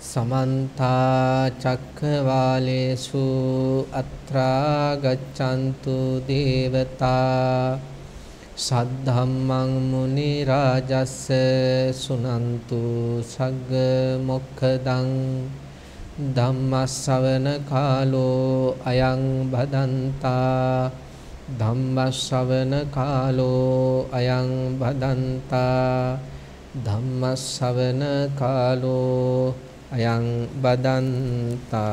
समन्ता चक्रवालेषु अत्रा गच्छन्तु देवता सद्धम्मं मुनिराजस्य सुनन्तु सग्ग मोक्षदं धम्मश्रवण कालो अयं भदन्ता धम्मश्रवण कालो अयं भदन्ता धम्मश्रवण कालो अयं भदन्ता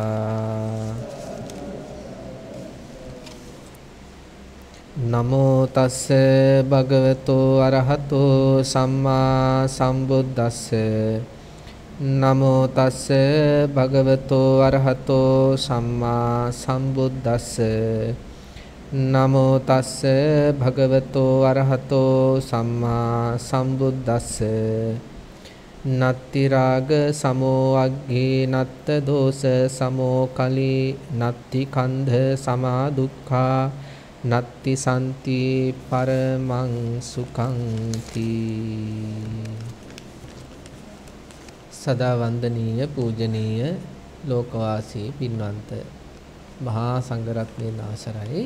नमो तस्से भगवतो अरहतो सम्मा सम्बुद्धस्से नमो तस्से भगवतो अरहतो सम्मा सम्बुद्धस्से नमो तस्से भगवतो अरहतो सम्मा सम्बुद्धस्से नत्ति राग समो अग्गे नत्त दोष समो कली नत्ति कंध समा दुःखा नत्ति संति परमं सुखंति सदा वंदनीय पूजनीय लोकवासी पिन्वंत महा संඝරත්නයේ නාසරයි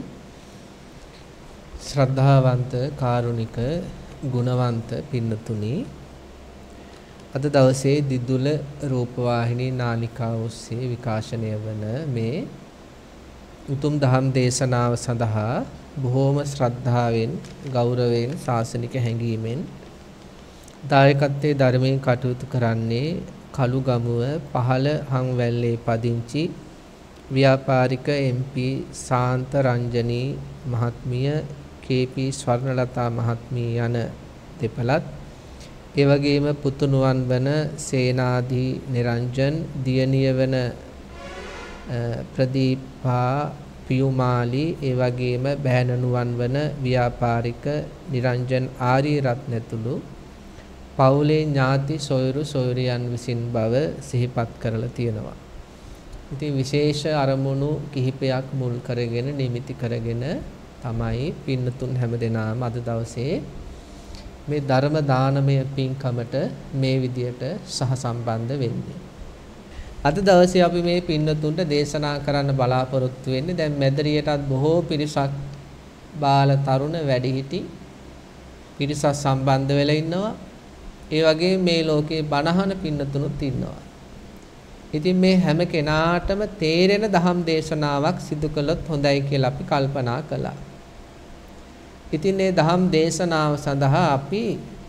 श्रद्धावंत कारुणिक गुणवंत පින්නතුනි අද දවසේ දිදුල රූපවාහිනී නාලිකාව ඔස්සේ විකාශනය වන මේ උතුම් දහම් දේශනාව සඳහා බොහෝම ශ්‍රද්ධාවෙන් ගෞරවයෙන් ශාසනික හැඟීමෙන් දායකත්වයේ ධර්මයෙන් කටයුතු කරන්නේ කළුගමුව පහළ හංවැල්ලේ පදිංචි ව්‍යාපාරික MP සාන්ත රංජනී මහත්මිය KP ස්වර්ණලතා මහත්මිය යන දෙපළත් ඒ වගේම පුතුණුවන් වන සේනාදී නිරංජන් දියණිය වන ප්‍රදීපා පියුමාලි ඒ වගේම බෑණනුවන් වන ව්‍යාපාරික නිරංජන් ආරියරත්න ඇතුළු පවුලේ ඥාති සොයුරු සොයුරියන් විසින් බව සිහිපත් කරලා තියෙනවා. ඉතින් විශේෂ අරමුණු කිහිපයක් මුල් කරගෙන නිමිති කරගෙන තමයි පින්නතුන් හැමදෙනාම අද දවසේ මේ ධර්ම දානමය පින්කමට මේ විදියට සහසම්බන්ධ වෙන්නේ. අද දවසේ අපි මේ පින්නතුන්ට දේශනා කරන්න බලාපොරොත්තු වෙන්නේ දැන් මැදිරියටත් බොහෝ පිරිසක් බාල තරුණ වැඩිහිටි පිරිසක් සම්බන්ධ වෙලා ඉන්නවා. ඒ වගේ මේ ලෝකේ බණහන පින්නතුනුත් ඉන්නවා. ඉතින් මේ හැම කෙනාටම තේරෙන දහම් දේශනාවක් සිදු කළොත් හොඳයි කියලා අපි කල්පනා කළා. ඉතින් මේ දහම් දේශනාව සඳහා අපි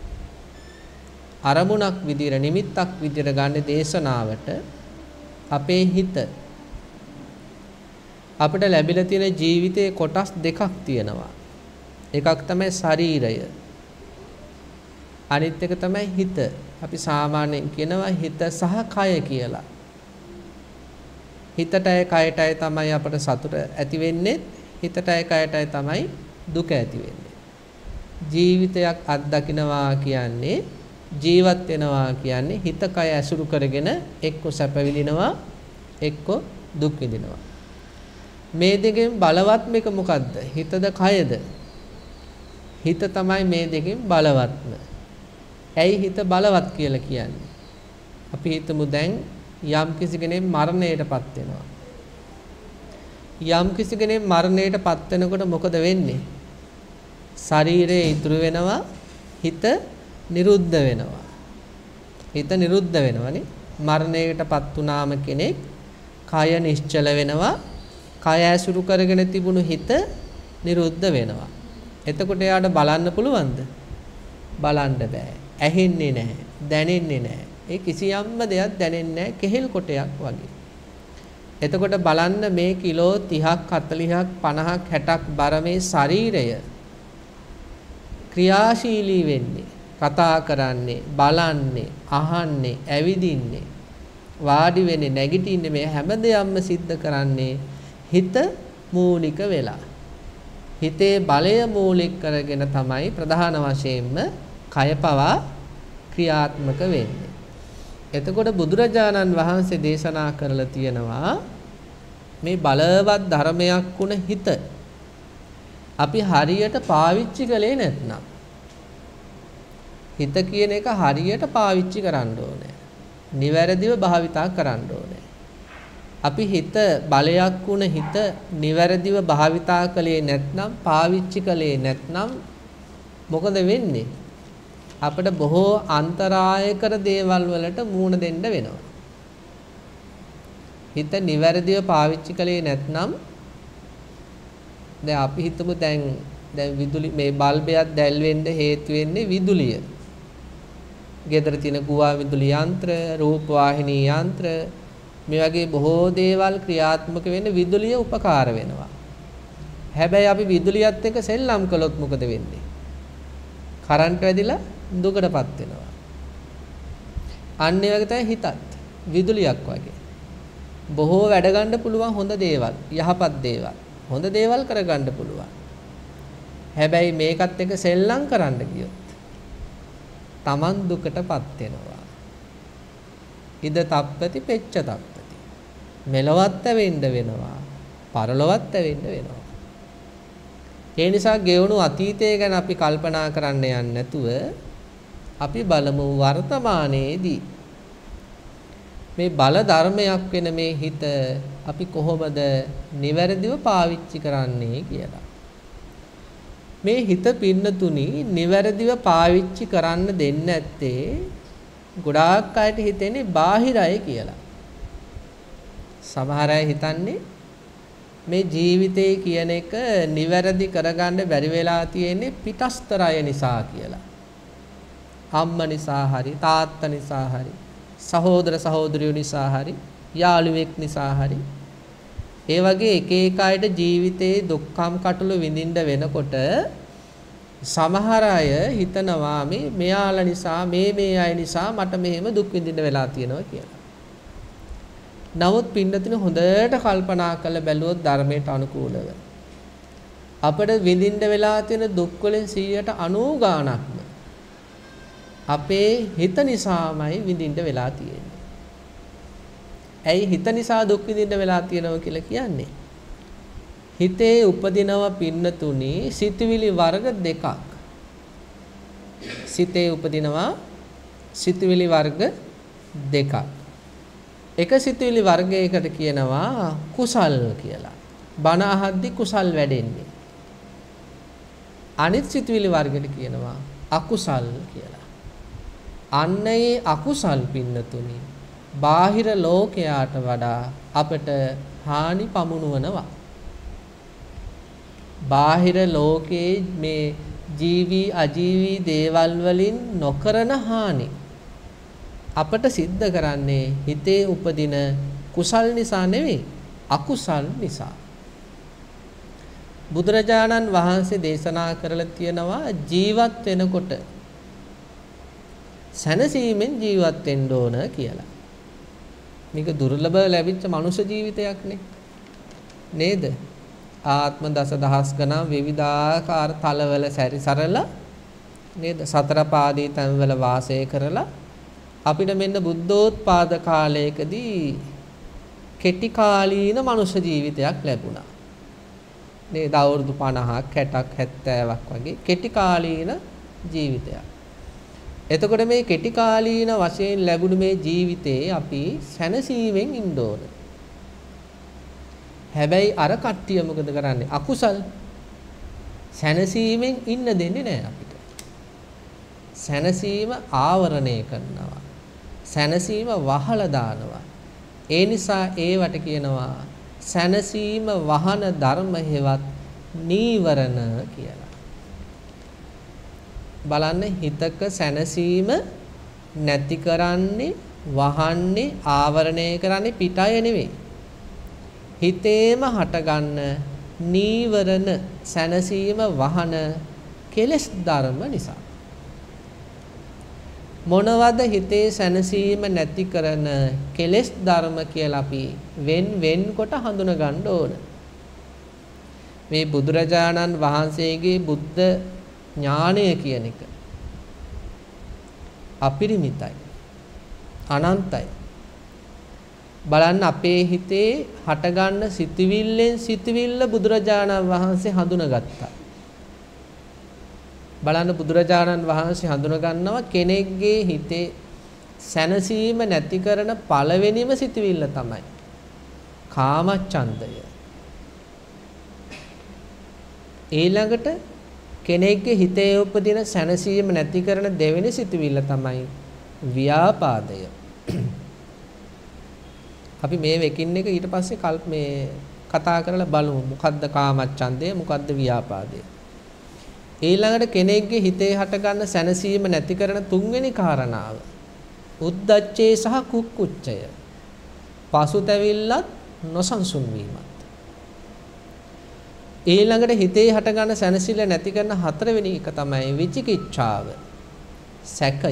අරමුණක් විදියට නිමිත්තක් විදියට ගන්න දේශනාවට අපේ හිත අපිට ලැබිලා තියෙන ජීවිතයේ කොටස් දෙකක් තියෙනවා. එකක් තමයි ශරීරය. අනිත් එක තමයි හිත. අපි සාමාන්‍යයෙන් කියනවා හිත සහ කය කියලා. හිතටයි කයටයි තමයි අපට සතුට ඇති වෙන්නේ. හිතටයි කයටයි තමයි දුක ඇති වෙන්නේ. ජීවිතයක් අත්දකින්නවා කියන්නේ ජීවත් වෙනවා කියන්නේ හිත කය ඇසුරු කරගෙන එක්ක සැප විඳිනවා එක්ක දුක් විඳිනවා. මේ දෙකෙන් බලවත්ම එක මොකද්ද? හිතද කයද? හිත තමයි මේ දෙකෙන් බලවත්ම. ඇයි හිත බලවත් කියලා කියන්නේ? අපි හිතමු දැන් යම් කිසි කෙනෙක් මරණයටපත් වෙනවා. යම් කිසි කෙනෙක් මරණයටපත් වෙනකොට මොකද වෙන්නේ? ශරීරය ඉතුරු වෙනවා, හිත නිරුද්ධ වෙනවා. හිත නිරුද්ධ වෙනවනේ. මරණයටපත් වුණාම කෙනෙක් කය නිශ්චල වෙනවා. කය ඇසුරු කරගෙන තිබුණු හිත නිරුද්ධ වෙනවා. එතකොට එයාට බලන්න පුළුවන්ද? බලන්න බෑ. ඇහෙන්නේ නැහැ, දැනෙන්නේ නැහැ. ඒ කිසියම්ම දෙයක් දැනෙන්නේ නැහැ, කෙහෙල් කොටයක් වගේ. එතකොට බලන්න මේ කිලෝ 30ක් 40ක් 50ක් 60ක් බර මේ ශරීරය ක්‍රියාශීලී වෙන්නේ, කතා කරන්නේ, බලන්නේ, අහන්නේ, ඇවිදින්නේ, වාඩි වෙන්නේ, නැගිටින්නේ මේ හැම දෙයක්ම සිද්ධ කරන්නේ හිත මූලික වෙලා. හිතේ බලය මූලික කරගෙන තමයි ප්‍රධාන වශයෙන්ම කය පවා ක්‍රියාත්මක වෙන්නේ. එතකොට බුදුරජාණන් වහන්සේ දේශනා කරලා තියෙනවා මේ බලවත් ධර්මයක් වුණ හිත අපි හරියට පාවිච්චි කළේ නැත්නම් හිත කියන එක හරියට පාවිච්චි කරන්න ඕනේ. නිවැරදිව භාවිතා කරන්න ඕනේ. අපි හිත බලයක් වුණ හිත නිවැරදිව භාවිතා කළේ නැත්නම් පාවිච්චි කළේ නැත්නම් මොකද වෙන්නේ? අපිට බොහෝ අන්තරායකර දේවල් වලට මුහුණ දෙන්න වෙනවා. හිත නිවැරදිව පාවිච්චි කළේ නැත්නම් දැන් අපි හිතමු දැන් විදුලි මේ බල්බයක් දැල් වෙන්න හේතු වෙන්නේ විදුලිය. ගෙදර තියෙන ගුවා විදුලි යන්ත්‍ර, රූප වාහිනී යන්ත්‍ර මේ වගේ බොහෝ දේවල් ක්‍රියාත්මක වෙන්න විදුලිය උපකාර වෙනවා. හැබැයි අපි විදුලියත් එක්ක සෙල්ලම් කළොත් මොකද වෙන්නේ? කරන්ට් වැදිලා දුකටපත් වෙනවා. අන්න ඒ වගේ තමයි හිතත් විදුලියක් වගේ. බොහෝ වැඩ ගන්න පුළුවන් හොඳ දේවල්, යහපත් දේවල්, හොඳ දේවල් කරගන්න පුළුවන්. හැබැයි මේකත් එක්ක සෙල්ලම් කරන්න ගියොත් Taman දුකටපත් වෙනවා. ඉද තප්පති පෙච්ච තප්පති. මෙලොවත් වෙන්න වෙනවා, පරලොවත් වෙන්න වෙනවා. ඒ නිසා ගෙවුණු අතීතය ගැන අපි කල්පනා කරන්න යන්නේ නැතුව අපි බලමු වර්තමානයේදී මේ බල ධර්මයක් වෙන මේ හිත අපි කොහොමද නිවැරදිව පාවිච්චි කරන්නේ කියලා. මේ හිත පින්නතුනි නිවැරදිව පාවිච්චි කරන්න දෙන්නේ නැත්තේ ගොඩාක් අයට හිතෙන්නේ බාහිරයි කියලා. සමහර අය හිතන්නේ මේ ජීවිතේ කියන එක නිවැරදි කරගන්න බැරි වෙලා තියෙන්නේ පිටස්තර අය නිසා කියලා. අම්මා නිසා හරි, තාත්තා නිසා හරි, සහෝදර සහෝදරියෝ නිසා හරි, යාළුවෙක් නිසා හරි. ඒ වගේ එක එක අයට ජීවිතේ දුක්ඛම් කටළු විඳින්න වෙනකොට සමහර අය හිතනවා මේ මෙයාලා නිසා මේ අය නිසා මට මෙහෙම දුක් විඳින්න වෙලා තියෙනවා කියලා. නමුත් පින්නතින හොඳට කල්පනා කරලා බැලුවොත් ධර්මයට අනුකූලව අපිට විඳින්න වෙලා තියෙන දුක් වලින් 90% ගාණක්ම අපේ හිත නිසාමයි විඳින්න වෙලා තියෙන්නේ. ඇයි හිත නිසා දුක් විඳින්න වෙලා තියෙනවා කියලා කියන්නේ? හිතේ උපදිනව පින්නතුනි සිතුවිලි වර්ග දෙකක්. සිතේ උපදිනවා සිතුවිලි වර්ග දෙකක්. එක සිතුවිලි වර්ගයකට කියනවා කුසල් කියලා. බණ අහද්දි කුසල් වැඩෙන්නේ. අනිත් සිතුවිලි වර්ගයට කියනවා අකුසල් කියලා. අන්න ඒ අකුසල් පින්නතුනි බාහිර ලෝකයට වඩා අපට හානි පමුණුවනවා. බාහිර ලෝකයේ මේ ජීවි අජීවි දේවල් වලින් නොකරන හානි අපට සිද්ධ කරන්නේ හිතේ උපදින කුසල් නිසා නෙවෙයි අකුසල් නිසා. බුදුරජාණන් වහන්සේ දේශනා කරලා තියෙනවා ජීවත් වෙනකොට සැනසීමෙන් ජීවත් වෙන්න ඕන කියලා. මේක දුර්ලභ ලැබිච්ච මනුෂ්‍ය ජීවිතයක් නේද? ආත්ම දසදහස් ගණන් විවිධාකාර තලවල සැරිසරලා නේද? සතර පාදී තැන්වල වාසය කරලා අපිට මෙන්න බුද්ධෝත්පාද කාලයකදී කෙටි කාලීන මනුෂ්‍ය ජීවිතයක් ලැබුණා. නේද? අවුරුදු 50ක් 60ක් 70ක් වගේ කෙටි කාලීන ජීවිතයක්. එතකොට මේ කෙටි කාලීන වශයෙන් ලැබුණු මේ ජීවිතේ අපි සැනසීමෙන් ඉන්න ඕන. හැබැයි අර කට්ටිය මොකද කරන්නේ? අකුසල් සැනසීමෙන් ඉන්න දෙන්නේ නැහැ අපිට. සැනසීම ආවරණය කරනවා. සැනසීම වහලා දානවා. ඒ නිසා ඒවට කියනවා සැනසීම වහන ධර්ම හේවත් නීවරණ කියලා. බලන්න හිතක සැනසීම නැති කරන්නේ වහන්නේ ආවරණය කරන්නේ පිටය නෙවෙයි. හිතේම හටගන්න නීවරණ සැනසීම වහන කෙලෙස් ධර්ම නිසා. මොනවද හිතේ සැනසීම නැති කරන කෙලෙස් ධර්ම කියලා අපි වෙන් කොට හඳුන ගන්න ඕන. මේ බුදුරජාණන් වහන්සේගේ බුද්ධ ඥානය කියන එක අපිරිමිතයි අනන්තයි. බලන්න අපේ හිතේ හටගන්න සිතවිල්ලෙන් සිතවිල්ල බුදුරජාණන් වහන්සේ හඳුනගත්තා. බලන්න බුදුරජාණන් වහන්සේ හඳුන ගන්නවා කෙනෙක්ගේ හිතේ සැනසීම නැති කරන පළවෙනිම සිතුවිල්ල තමයි කාමච්ඡන්දය. ඊළඟට කෙනෙක්ගේ හිතේ උපදින සැනසීම නැති කරන දෙවෙනි සිතුවිල්ල තමයි ව්‍යාපාදය. අපි මේ වෙකින් එක ඊට පස්සේ මේ කතා කරලා බලමු මොකද්ද කාමච්ඡන්දය මොකද්ද ව්‍යාපාදය. ඊළඟට කෙනෙක්ගේ හිතේ හටගන්න සැනසීම නැති කරන තුන්වෙනි කාරණාව උද්දච්චය සහ කුක්කුච්චය. පසුතැවිල්ලත් නොසන්සුන් වීමත්. ඊළඟට හිතේ හටගන්න සැනසෙල්ල නැති කරන හතරවෙනි එක තමයි විචිකිච්ඡාව. සැකය.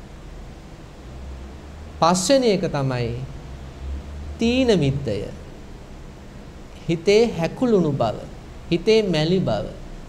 පස්වෙනි එක තමයි තීන මිද්දය. හිතේ හැකුළුණු බව, හිතේ මැලි බව.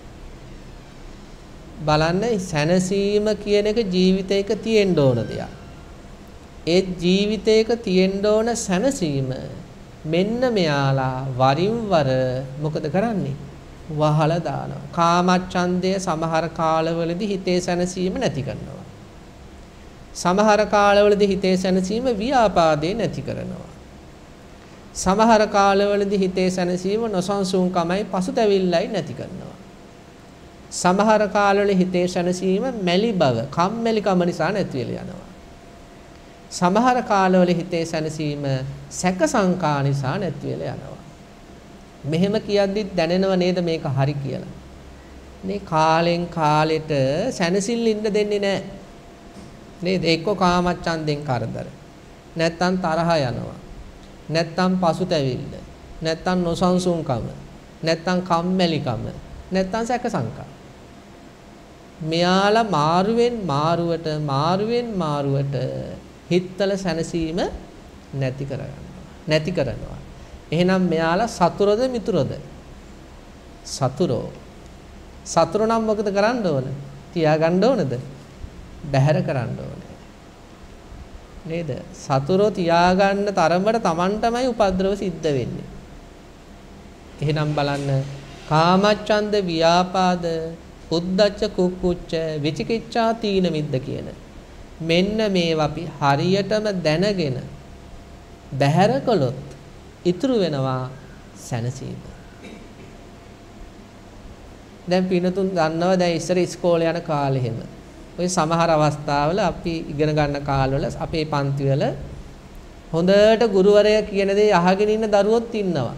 බලන්න සැනසීම කියන එක ජීවිතයක තියෙන්න ඕන දෙයක්. ඒ ජීවිතයක තියෙන්න ඕන සැනසීම මෙන්න මෙයාලා වරින් වර මොකද කරන්නේ? වහලා දානවා. කාමච්ඡන්දය සමහර කාලවලදී හිතේ සැනසීම නැති කරනවා. සමහර කාලවලදී හිතේ සැනසීම ව්‍යාපාදේ නැති කරනවා. සමහර කාලවලදී හිතේ සැනසීම නොසන්සුන්කමයි පසුතැවිල්ලයි නැති කරනවා. සමහර කාලවල හිතේ සැනසීම මැලි බව, කම්මැලිකම නිසා නැති වෙලා යනවා. සමහර කාලවල හිතේ සැනසීම සැක සංකා නිසා නැති වෙලා යනවා. මෙහෙම කියද්දි දැනෙනව නේද මේක හරි කියලා. මේ කාලෙන් කාලෙට සැනසෙල්ල ඉන්න දෙන්නේ නැහැ. නේද? එක්ක කාමච්ඡන්දෙන් කරදර. නැත්තම් තරහ යනවා. නැත්තම් පසුතැවිල්ල. නැත්තම් නොසන්සුන්කම. නැත්තම් කම්මැලිකම. නැත්තම් සැක සංකා. මෙයාලා මාරුවෙන් මාරුවට හිතවල සැනසීම නැති කරනවා. එහෙනම් මෙයාලා සතුරද මිතුරද? සතුරෝ. සතුරු නම් මොකද කරන්න ඕන? තියාගන්න ඕනද? බැහැර කරන්න ඕනේ. නේද? සතුරෝ තියාගන්න තරමට Tamanටමයි උපද්‍රව සිද්ධ වෙන්නේ. එහෙනම් බලන්න කාමච්ඡන්ද ව්‍යාපාද උද්දච්ච කුක්කුච්ච විචිකිච්ඡා තීන මිද්ද කියන මෙන්න මේවා අපි හරියටම දැනගෙන බැහැර කළොත් ඉතුරු වෙනවා සැනසීම. දැන් පිනතුන් දන්නවා දැන් ඉස්සර ඉස්කෝලේ යන කාලේ හැම ඔය සමහර අවස්ථාවල අපි ඉගෙන ගන්න කාලවල අපේ පන්තිවල හොඳට ගුරුවරයා කියන දේ අහගෙන ඉන්න දරුවොත් ඉන්නවා.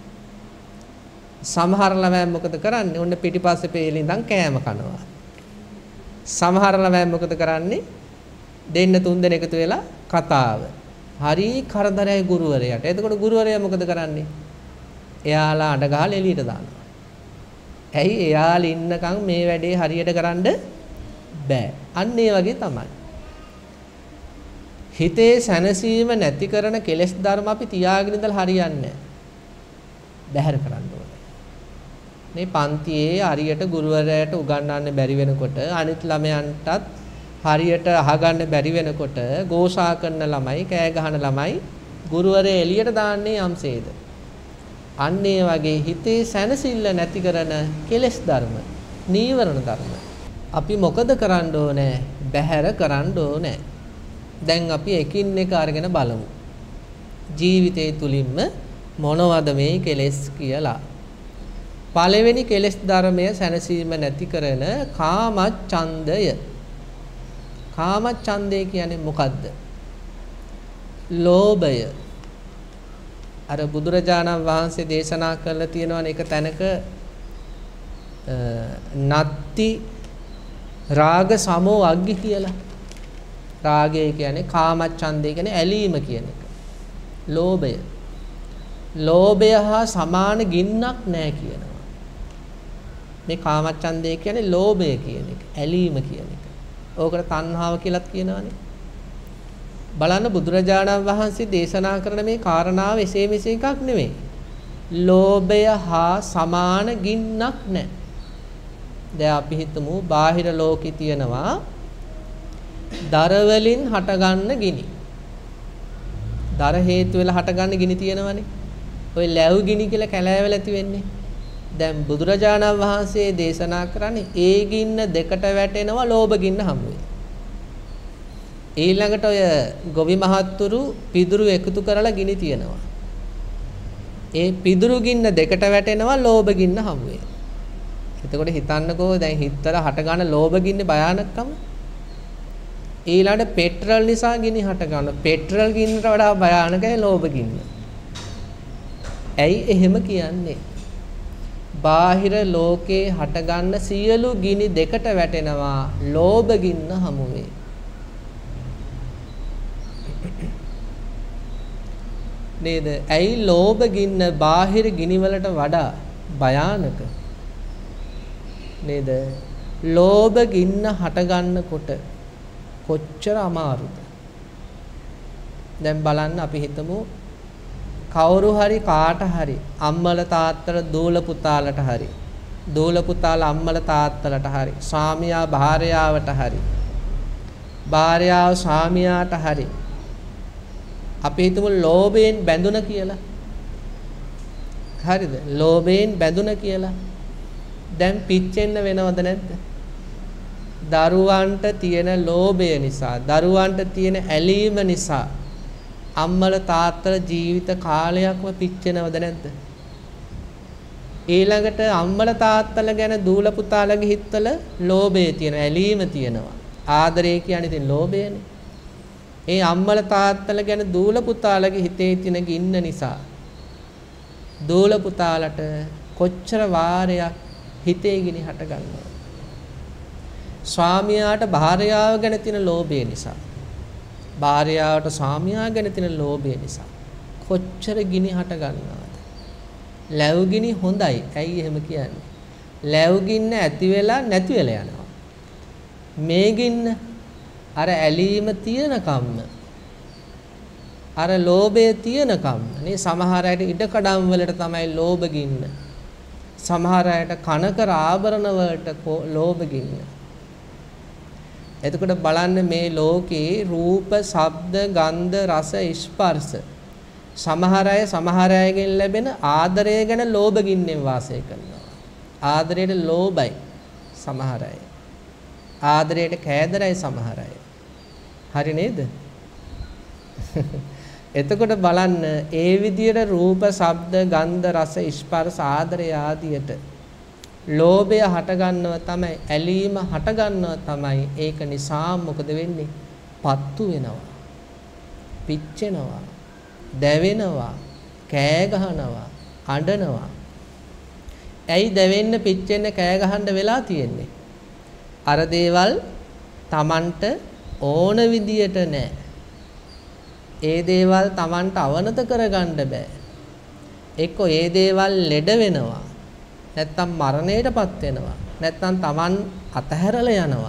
සමහර ළමයි මොකද කරන්නේ? ඔන්න පිටිපස්සේ පෙළේ ඉඳන් කෑම කනවා. සමහර ළමයි මොකද කරන්නේ? දෙන්න තුන් දෙනෙක් එකතු වෙලා කතාව. හරි කරදරයි ගුරුවරයාට. එතකොට ගුරුවරයා මොකද කරන්නේ? එයාලා අඬ ගහලා එළියට දානවා. ඇයි එයාලා ඉන්නකම් මේ වැඩේ හරියට කරන්න බෑ. අන්න ඒ වගේ තමයි. හිතේ සැනසීම නැති කරන කෙලෙස් ධර්ම අපි තියාගෙන ඉඳලා හරියන්නේ නැහැ. බැහැර කරන්න ඕනේ. මේ පන්තියේ හරියට ගුරුවරයාට උගන්වන්න බැරි වෙනකොට අනිත් ළමයන්ටත් හරියට අහගන්න බැරි වෙනකොට ගෝසා කරන ළමයි කෑ ගහන ළමයි ගුරුවරයා එළියට දාන්නේ යම්සේද. අන්න ඒ වගේ හිතේ සැනසෙල්ල නැති කරන කෙලෙස් ධර්ම, නීවරණ ධර්ම අපි මොකද කරන්න ඕනේ? බැහැර කරන්න ඕනේ. දැන් අපි එකින් එක අරගෙන බලමු. ජීවිතය තුලින්ම මොනවද මේ කෙලෙස් කියලා. පළවෙනි කෙලෙස් ධර්මය සැනසීම නැති කරන කාමච්ඡන්දය. කාමච්ඡන්දය කියන්නේ මොකද්ද? ලෝභය. අර බුදුරජාණන් වහන්සේ දේශනා කරලා තියෙනවනේ එක තැනක නත්ති රාග සමෝ අග්ගි කියලා. රාගය කියන්නේ කාමච්ඡන්දය කියන්නේ ඇලීම කියන එක. ලෝභය. ලෝභය හා සමාන ගින්නක් නැහැ කියනවා. මේ කාමච්ඡන්දය කියන්නේ ලෝභය කියන එක, ඇලීම කියන එක. ඕකට තණ්හාව කියලාත් කියනවානේ. බලන්න බුදුරජාණන් වහන්සේ දේශනා කරන මේ කාරණාව එසේ මෙසේ එකක් නෙමෙයි. ලෝභය හා සමාන ගින්නක් නැහැ. දැන් අපි හිතමු බාහිර ලෝකේ තියෙනවා දර වලින් හටගන්න ගිනි. දර හේතු වෙලා හටගන්න ගිනි තියෙනවනේ. ඔය ලැබු ගිනි කියලා කැලෑවල ඇති වෙන්නේ. දැන් බුදුරජාණන් වහන්සේ දේශනා කරන්නේ ඒ ගින්න දෙකට වැටෙනවා ලෝභ ගින්න හැමුවේ. ඊළඟට ඔය ගොවි මහත්තුරු පිදුරු එකතු කරලා ගිනි තියනවා. ඒ පිදුරු ගින්න දෙකට වැටෙනවා ලෝභ ගින්න හමුවේ. එතකොට හිතන්නකෝ දැන් හිතලා හට ගන්න ලෝභ ගින්නේ භයානකකම. ඊළඟට පෙට්‍රල් නිසා ගිනි හට ගන්න. පෙට්‍රල් ගින්නට වඩා භයානකයි ලෝභ ගින්න. ඇයි එහෙම කියන්නේ? බාහිර ලෝකේ හට ගන්න සියලු ගිනි දෙකට වැටෙනවා ලෝභ ගින්න හමුවේ. නේද? ඇයි ලෝභ ගින්න බාහිර ගිනි වලට වඩා භයානක? නේද? ලෝභ ගින්න හට ගන්නකොට කොච්චර අමාරුද? දැන් බලන්න අපි හිතමු කවුරු හරි කාට හරි අම්මල තාත්තල දූල පුතාලට හරි දූල පුතාලා අම්මල තාත්තලට හරි ස්වාමියා භාර්යාවට හරි භාර්යාව ස්වාමියාට හරි අපි හිතමු ලෝභයෙන් බැඳුන කියලා. හරිද? ලෝභයෙන් බැඳුන කියලා. දැන් පිච්චෙන්න වෙනවද නැද්ද? දරුවන්ට තියෙන ලෝභය නිසා, දරුවන්ට තියෙන ඇලීම නිසා අම්මල තාත්තල ජීවිත කාලයක්ම පිච්චෙනවද නැද්ද? ඊළඟට අම්මල තාත්තල ගැන දූල පුතාලගේ හිතවල ලෝභය තියෙනවා, ඇලීම තියෙනවා. ආදරය කියන්නේ ඉතින් ලෝභයනේ. ඒ අම්මල තාත්තල ගැන දූල පුතාලගේ හිතේ තියෙන ගින්න නිසා දූල පුතාලට කොච්චර වාරයක් හිතේ ගිනි හට ගන්නවා. ස්වාමියාට භාර්යාව ගැන තියෙන ලෝභය නිසා, භාර්යාවට ස්වාමියා ගැන තියෙන ලෝභය නිසා කොච්චර ගිනි හට ගන්නවද? ලැබු ගිනි හොඳයි. ඇයි එහෙම කියන්නේ? ලැබු ගින්න ඇති වෙලා නැති වෙලා යනවා. මේ ගින්න අර ඇලීම තියෙන කම්ම, අර ලෝභය තියෙන කම්ම නේ. සමහර අයට ඉඩකඩම් වලට තමයි ලෝභ ගින්න. සමහර අයට කනකර ආභරණ වලට ලෝභ ගින්න. එතකොට බලන්න මේ ලෝකේ රූප, ශබ්ද, ගන්ධ, රස, ස්පර්ශ සමහර අය සමහර අයගෙන් ලැබෙන ආදරය ගැන ලෝභ ගින්නෙන් වාසය කරනවා. ආදරයට ලෝභයි සමහර අය. ආදරයට කෑදරයි සමහර අය. හරි නේද? එතකොට බලන්න ඒ විදියට රූප, ශබ්ද, ගන්ධ, රස, ස්පර්ශ, ආදරය ආදියට ලෝභය හට ගන්නව තමයි, ඇලීම හට ගන්නව තමයි. ඒක නිසා මොකද වෙන්නේ? පත්තු වෙනවා, පිච්චෙනවා, දැවෙනවා, කෑ ගහනවා, අඬනවා. ඇයි දැවෙන්න, පිච්චෙන්න, කෑ ගහන්න වෙලා තියෙන්නේ? අර දේවල් Tamanට ඕන විදියට නෑ. ඒ දේවල් Tamanට අවනත කරගන්න බෑ. එක්ක ඒ දේවල් ලෙඩ වෙනවා, නැත්තම් මරණයටපත් වෙනවා, නැත්තම් Taman අතහැරලා යනවා.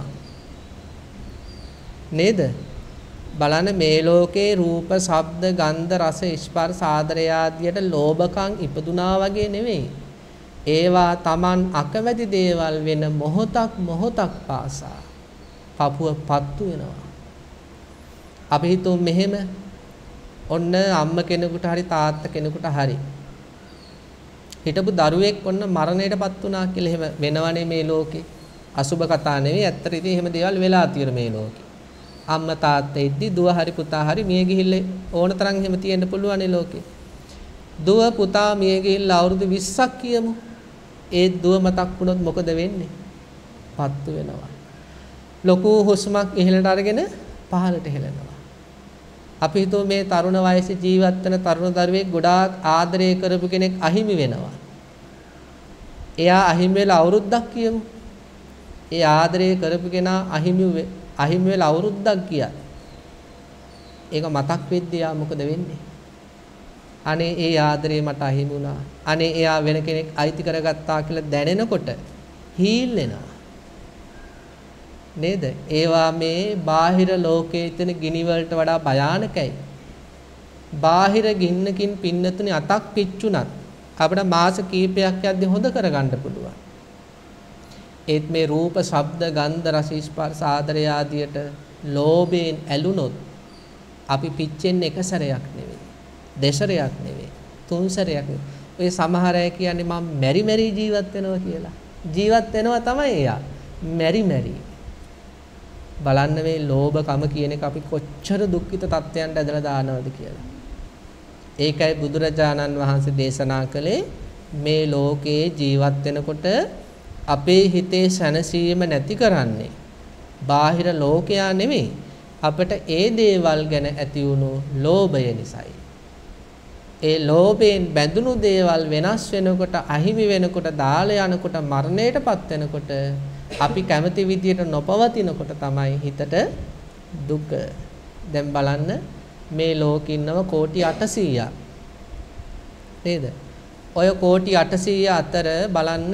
නේද? බලන්න මේ ලෝකේ රූප, ශබ්ද, ගන්ධ, රස, ස්පර්ශ, ආදරය ආදියට ලෝභකම් ඉපදුනා වගේ නෙවෙයි. ඒවා Taman අකමැති දේවල් වෙන මොහොතක් පාසා පපුව පත්තු වෙනවා. අපි හිතුව මෙහෙම ඔන්න අම්ම කෙනෙකුට හරි තාත්තා කෙනෙකුට හරි හිටපු දරුවෙක් ඔන්න මරණයටපත් වුණා කියලා. එහෙම වෙනවනේ මේ ලෝකේ. අසුබ කතා නෙවෙයි, ඇත්තට ඉතින් එහෙම දේවල් වෙලා තියෙන මේ ලෝකේ. අම්මා තාත්තා ඉද්දි දුව හරි පුතා හරි මිය ගිහිල්ලා ඕන තරම් එහෙම තියෙන්න පුළුවන් නේ ලෝකේ. දුව පුතා මිය ගිහිල්ලා අවුරුදු 20ක් කියමු. ඒ දුව මතක් වුණොත් මොකද වෙන්නේ? පත්තු වෙනවා. ලොකු හුස්මක් ඉහළට අරගෙන පහළට හෙලනවා. අපි හිතුව මේ තරුණ වයසේ ජීවත් වෙන තරුණ දරුවෙක් ගොඩාක් ආදරය කරපු කෙනෙක් අහිමි වෙනවා. එයා අහිමි වෙලා අවුරුද්දක් කියමු. ඒ ආදරය කරපු කෙනා අහිමි වෙලා අවුරුද්දක් ගියා. ඒක මතක් වෙද්දී යා මොකද වෙන්නේ? අනේ ඒ ආදරේ මට අහිමි වුණා. අනේ එයා වෙන කෙනෙක් අයිති කරගත්තා කියලා දැනෙනකොට හීල් වෙනවා. නේද? ඒවා මේ බාහිර ලෝකයේ තියෙන ගිනි වලට වඩා භයානකයි. බාහිර ගින්නකින් පින්නතුනේ අතක් පිච්චුණත් අපිට මාස කීපයක් යද්දී හොද කරගන්න පුළුවන්. ඒත් මේ රූප, ශබ්ද, ගන්ධ, රස, ස්පර්ශ, ආදරය ආදියට ලෝභයෙන් ඇලුනොත් අපි පිච්චෙන්නේ එක සැරයක් නෙවෙයි, දෙසරයක් නෙවෙයි, තුන් සැරයක් නෙවෙයි. ඔය සමහර අය කියන්නේ මම මෙරි ජීවත් වෙනවා කියලා. ජීවත් වෙනවා තමයි එයා. මෙරි බලන්න මේ ලෝභකම කියන එක අපි කොච්චර දුක්ඛිත තත්ත්වයන්ට ඇදලා දානවද කියලා. ඒකයි බුදුරජාණන් වහන්සේ දේශනා කළේ මේ ලෝකේ ජීවත් වෙනකොට අපේ හිතේ සැනසීම නැති කරන්නේ බාහිර ලෝකයා නෙමෙයි, අපිට ඒ දේවල් ගැන ඇති වුණු ලෝභය නිසායි. ඒ ලෝභයෙන් බැඳුණු දේවල් වෙනස් වෙනකොට, අහිමි වෙනකොට, දාලා යනකොට, මරණයටපත් වෙනකොට, අපි කැමති විදියට නොපවතිනකොට තමයි හිතට දුක. දැන් බලන්න මේ ලෝකෙ ඉන්නව කෝටි 800ක් නේද? ඔය කෝටි 800 අතර බලන්න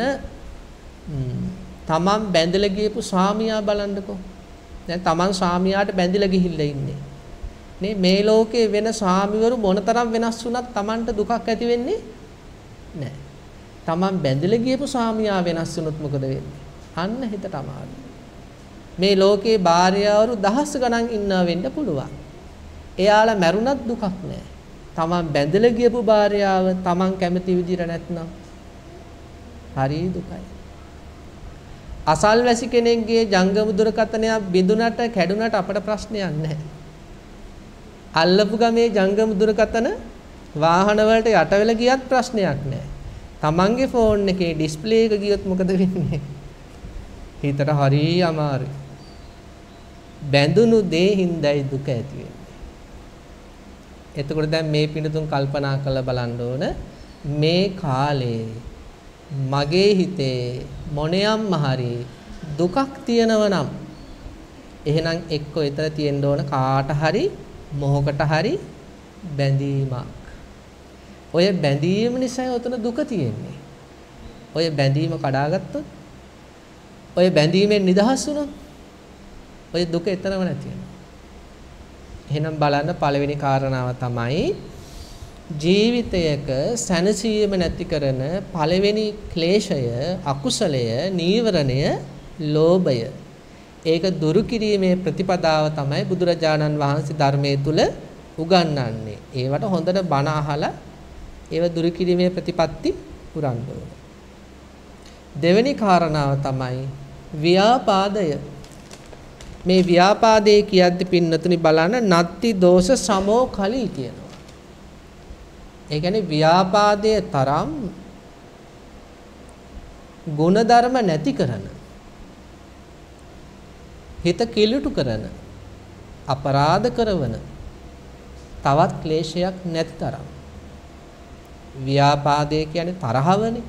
තමන් බැඳලා ගියපු ස්වාමියා බලන්නකෝ. දැන් තමන් ස්වාමියාට බැඳලා ගිහිල්ලා ඉන්නේ. නේ මේ ලෝකේ වෙන ස්වාමිවරු මොනතරම් වෙනස් වුණත් තමන්ට දුකක් ඇති වෙන්නේ නැහැ. තමන් බැඳලා ගියපු ස්වාමියා වෙනස් වුණොත් මොකද වෙන්නේ? අන්න හිතට අමාරුයි. මේ ලෝකේ භාර්යාවරු දහස් ගණන් ඉන්නවා වෙන්න පුළුවන්. එයාලා මැරුණත් දුකක් නැහැ. තමන් බැඳලා ගියපු භාර්යාව තමන් කැමති විදිහට නැත්නම් හරි දුකයි. අසල්වැසි කෙනෙක්ගේ ජංගම දුරකථනයක් බිඳුනට කැඩුනට අපට ප්‍රශ්නයක් නැහැ. අල්ලපු ගමේ ජංගම දුරකථන වාහන වලට යට වෙලා ගියත් ප්‍රශ්නයක් නැහැ. තමන්ගේ ෆෝන් එකේ ඩිස්ප්ලේ එක ගියොත් මොකද වෙන්නේ? හිතට හරි අමාරුයි. බැඳුණු දේ හින්දායි දුක ඇති වෙන්නේ. එතකොට දැන් මේ පිටුතුන් කල්පනා කරලා බලන්න ඕන මේ කාලේ මගේ හිතේ මොනියම් හරි දුකක් තියෙනව නම් එහෙනම් එක්ක එතන තියෙන්න ඕන කාට හරි මොහොකට හරි බැඳීමක්. ඔය බැඳීම නිසා උතන දුක තියෙන්නේ. ඔය බැඳීම කඩාගත්තොත්, ඔය බැඳීමෙන් නිදහස් වුණොත් ඔය දුක එතරම් නැති වෙනවා. එහෙනම් බලන්න පළවෙනි කාරණාව තමයි ජීවිතයක සැනසීම නැති කරන පළවෙනි ක්ලේශය, අකුසලය, නීවරණය ලෝභය. ඒක දුරු කිරීමේ ප්‍රතිපදාව තමයි බුදුරජාණන් වහන්සේ ධර්මයේ තුල උගන්වන්නේ. ඒවට හොඳට බණ අහලා ඒව දුරු කිරීමේ ප්‍රතිපatti පුරන්න ඕන. දෙවෙනි කාරණාව තමයි ව්‍යාපාදය. මේ ව්‍යාපාදයේ කියද්දි පින්නතුනි බලන්න නත්ති දෝෂ සමෝ කලී කියනවා. ඒ කියන්නේ ව්‍යාපාදයේ තරම් ගුණධර්ම නැති කරන, හිත කිලුටු කරන, අපරාධ කරවන තවත් ක්ලේශයක් නැති තරම්. ව්‍යාපාදය කියන්නේ තරහවනේ.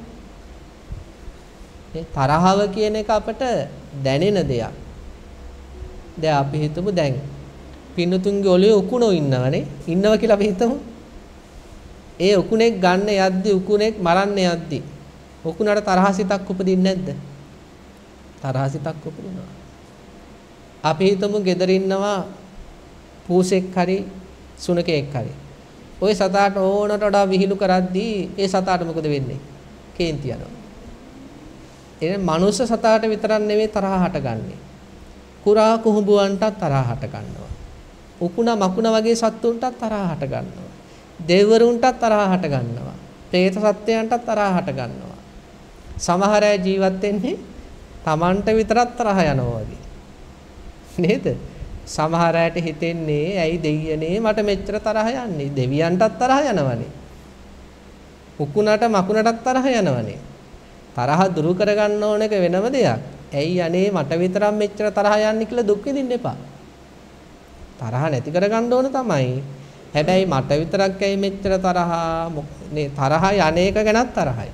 ඒ තරහව කියන එක අපට දැනෙන දෙයක්. දැන් අපි හිතමු දැන් පින්නතුන්ගේ ඔළුවේ උකුණෝ ඉන්නවනේ. ඉන්නවා කියලා අපි හිතමු. ඒ උකුණෙක් ගන්න යද්දි, උකුණෙක් මරන්න යද්දි උකුණට තරහසිතක් උපදින්නේ නැද්ද? තරහසිතක් උපදිනවා. අපි හිතමු ගෙදර ඉන්නවා පූසෙක් හරි සුනකෙක් හරි. ওই සතාට ඕනට වඩා විහිළු කරද්දී ඒ සතාට මොකද වෙන්නේ? කේන්ති යනවා. ඒ මනුස්ස සතාට විතරක් නෙවෙයි තරහ හටගන්නේ. කුරා කුහුඹුවන්ටත් තරහ හට ගන්නවා. උකුණ මකුණ වගේ සත්තුන්ටත් තරහ හට ගන්නවා. දෙවිවරුන්ටත් තරහ හට ගන්නවා. പ്രേත සත්ත්වයන්ටත් තරහ හට ගන්නවා. සමහර අය ජීවත් වෙන්නේ Tamanට විතරක් තරහ යනවා වගේ. නේද? සමහර අයට හිතෙන්නේ ඇයි දෙයියනේ මට මෙච්චර තරහ යන්නේ? දෙවියන්ටත් තරහ යනවනේ. උකුණට මකුණටත් තරහ යනවනේ. තරහ දුරු කරගන්න ඕන එක වෙනම දෙයක්. ඇයි අනේ මට විතරක් මෙච්චර තරහ යන්නේ කියලා දුක් විඳින්න එපා. තරහ නැති කරගන්න ඕන තමයි. හැබැයි මට විතරක් ඇයි මෙච්චර තරහ නේ තරහ යන්නේක ගැනත් තරහයි.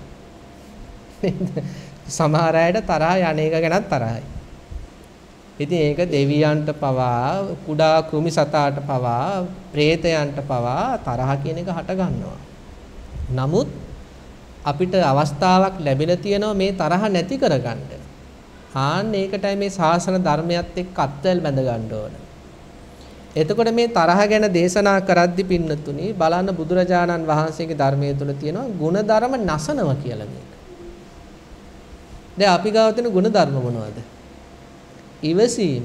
සමහර අයට තරහ යන්නේක ගැනත් තරහයි. ඉතින් ඒක දෙවියන්ට පවා, කුඩා කෘමි සතාට පවා, പ്രേතයන්ට පවා තරහ කියන එක හට ගන්නවා. නමුත් අපිට අවස්ථාවක් ලැබිලා තියෙනවා මේ තරහ නැති කරගන්න. ආන්න ඒකටයි මේ ශාසන ධර්මයත් එක්ක අත්වැල් බැඳ ගන්න ඕන. එතකොට මේ තරහ ගැන දේශනා කරද්දී පින්නතුනි බලන්න බුදුරජාණන් වහන්සේගේ ධර්මයේ තුල තියෙනවා ಗುಣධර්ම නසනවා කියලා මේක. දැන් අපි ගාව තියෙන ಗುಣධර්ම මොනවද? ඉවසීම.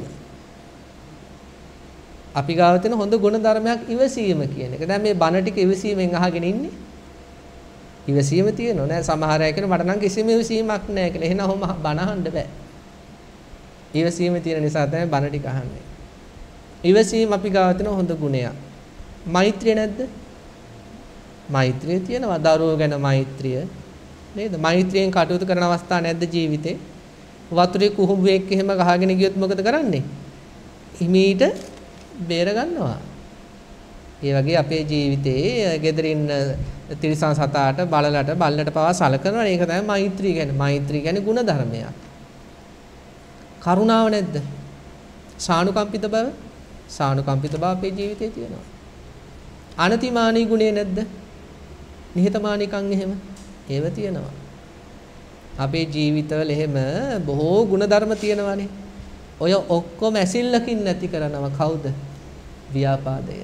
අපි ගාව තියෙන හොඳ ಗುಣධර්මයක් ඉවසීම කියන එක. දැන් මේ බණ ටික ඉවසීමෙන් අහගෙන ඉන්නේ. ඉවසීම තියෙනවා නෑ. සමහර අය කියන මට නම් කිසිම ඉවසීමක් නෑ කියලා. එහෙනම් ඔහොම බණ අහන්න බෑ. ඉවසීම තියෙන නිසා තමයි බණ ටික අහන්නේ. ඉවසීම අපි ගාව තියෙන හොඳ ගුණයක්. මෛත්‍රිය නැද්ද? මෛත්‍රිය තියෙනවා. දරුවෝ ගැන මෛත්‍රිය නේද? මෛත්‍රියෙන් කටයුතු කරන අවස්ථා නැද්ද ජීවිතේ? වතුරේ කුහුඹුවෙක් එහෙම ගහගෙන ගියොත් මොකද කරන්නේ? හිමීට බේර ගන්නවා. ඒ වගේ අපේ ජීවිතේ ගෙදරින් තිරිසන් සතාට බල්ලට පවා සලකනවා. ඒක තමයි මෛත්‍රිය කියන්නේ. මෛත්‍රිය කියන්නේ ගුණ ධර්මයක්. කරුණාව නැද්ද? සානුකම්පිත බව? සානුකම්පිත බව අපේ ජීවිතේ තියෙනවා. අනතිමානී ගුණය නැද්ද? නිහතමානීකම් එහෙම ඒව තියෙනවා. අපේ ජීවිතවල එහෙම බොහෝ ගුණ ධර්ම තියෙනවානේ. ඔය ඔක්කොම ඇසිල්ලකින් නැති කරනව කවුද? ව්‍යාපාදය.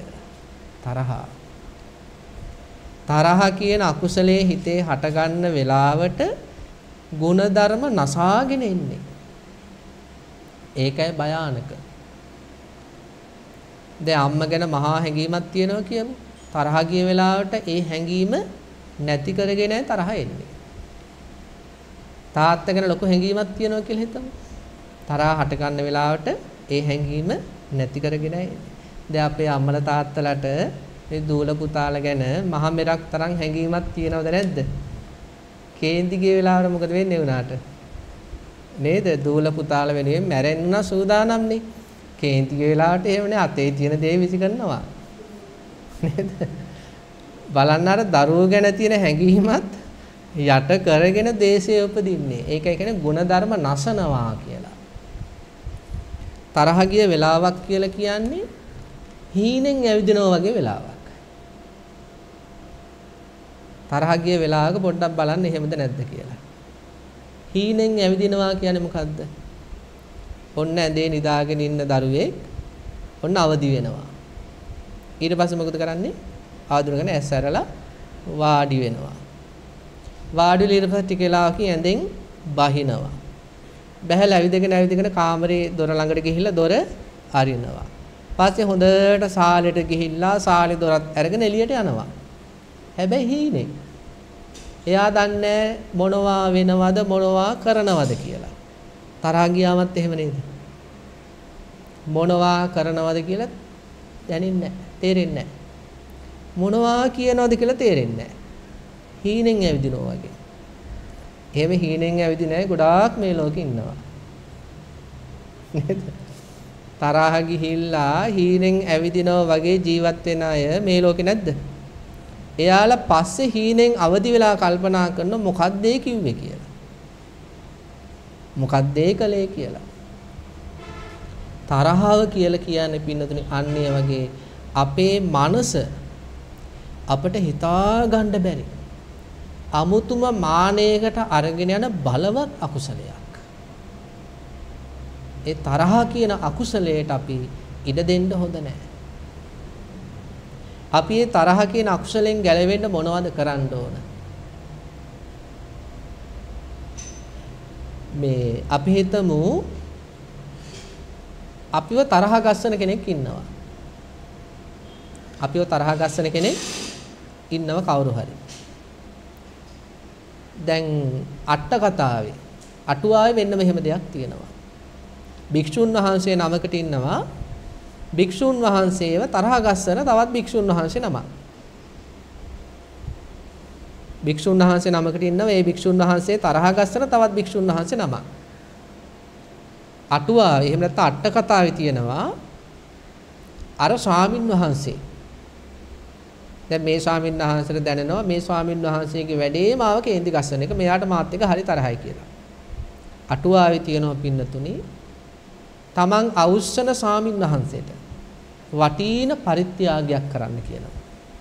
තරහ කියන අකුසලයේ හිතේ හටගන්න වෙලාවට ගුණධර්ම නසාගෙන ඉන්නේ. ඒකයි භයානක. දැන් අම්මා ගැන මහා හැඟීමක් තියෙනවා කියමු. තරහ ගිය වෙලාවට ඒ හැඟීම නැති කරගෙනයි තරහ එන්නේ. තාත්තා ගැන ලොකු හැඟීමක් තියෙනවා කියලා හිතමු. තරහ හටගන්න වෙලාවට ඒ හැඟීම නැති කරගෙනයි එන්නේ. දැන් අපේ අම්මලා තාත්තලාට මේ දූල පුතාලා ගැන මහ මෙරක් තරම් හැඟීමක් තියෙනවද නැද්ද? කේන්ති ගිය වෙලාවට මොකද වෙන්නේ වුණාට? නේද? දූල පුතාලා වෙනුවෙන් මැරෙන්න සූදානම්නේ. කේන්ති ගිය වෙලාවට එහෙමනේ අතේ තියෙන දේ විසි කරනවා. නේද? බලන්න අර දරුවෝ ගැන තියෙන හැඟීමත් යට කරගෙන දේශය උපදින්නේ. ඒකයි කියන්නේ ಗುಣධර්ම නසනවා කියලා. තරහ ගිය වෙලාවක් කියලා කියන්නේ හීනෙන් ඇවිදිනවා වගේ වෙලාවක්. තරහ ගිය වෙලාවක පොඩ්ඩක් බලන්න එහෙමද නැද්ද කියලා. හීනෙන් ඇවිදිනවා කියන්නේ මොකද්ද? ඔන්න ඇඳේ නිදාගෙන ඉන්න දරුවෙක් ඔන්න අවදි වෙනවා. ඊට පස්සේ මොකද කරන්නේ? ආදුරගෙන ඇස් ඇරලා වාඩි වෙනවා. වාඩි වෙලා ඊට පස්සේ ටික වෙලාවකින් ඇඳෙන් බහිනවා. බහැලා ඇවිදගෙන කාමරේ දොර ළඟට ගිහිල්ලා දොර අරිනවා. පස්සේ හොඳට සාලෙට ගිහිල්ලා සාලේ දොරත් අරගෙන එළියට යනවා. හැබැයි හීනේ. එයා දන්නේ මොනවා වෙනවද මොනවා කරනවද කියලා. තරහා ගියාමත් එහෙම නේද? මොනවා කරනවද කියලා දැනෙන්නේ නැහැ, තේරෙන්නේ නැහැ. මොනවා කියනවද කියලා තේරෙන්නේ නැහැ. හීනෙන් ඇවිදිනවා වගේ. එහෙම හීනෙන් ඇවිදින අය ගොඩාක් මේ ලෝකේ ඉන්නවා. නේද? තරහ ගිහිල්ලා හීනෙන් ඇවිදිනවා වගේ ජීවත් වෙන අය මේ ලෝකේ නැද්ද? එයාලා පස්සේ හීනෙන් අවදි වෙලා කල්පනා කරන මොකක්ද ඒ කිව්වේ කියලා. මොකක්ද ඒ කලේ කියලා. තරහව කියලා කියන්නේ පින්නතුනි අන්නේ වගේ අපේ මනස අපිට හිතා ගන්න බැරි අමුතුම මානයකට අරගෙන යන බලවත් අකුසලයක්. ඒ තරහ කියන අකුසලයට අපි ඉඩ දෙන්න හොඳ නැහැ. අපි මේ තරහ කියන අකුසලෙන් ගැලවෙන්න මොනවද කරන්න ඕන? මේ අපි හිතමු අපිව තරහ ගස්සන කෙනෙක් ඉන්නවා. අපිව තරහ ගස්සන කෙනෙක් ඉන්නව කවුරු හරි. දැන් අට කතාවේ අටුවාවේ මෙන්න මෙහෙම දෙයක් තියෙනවා. භික්ෂුන් වහන්සේ නමකට ඉන්නවා. භික්ෂුන් වහන්සේව තරහ ගස්සන තවත් භික්ෂුන් වහන්සේ නමක්. භික්ෂුන් වහන්සේ නමකට ඉන්නවා. ඒ භික්ෂුන් වහන්සේ තරහ ගස්සන තවත් භික්ෂුන් වහන්සේ නමක්. අටුවාවේ එහෙම නැත්නම් අට කතාවේ තියෙනවා අර ස්වාමින් වහන්සේ. දැන් මේ ස්වාමින් වහන්සේට දැනෙනවා මේ ස්වාමින් වහන්සේගේ වැඩේම ආව කේන්ති ගස්සන එක මෙයාට මාත් එක හරි තරහයි කියලා. අටුවාවේ තියෙනවා පින්නතුනි තමන් අවුස්සන ස්වාමින් වහන්සේට වටින පරිත්‍යාගයක් කරන්න කියනවා.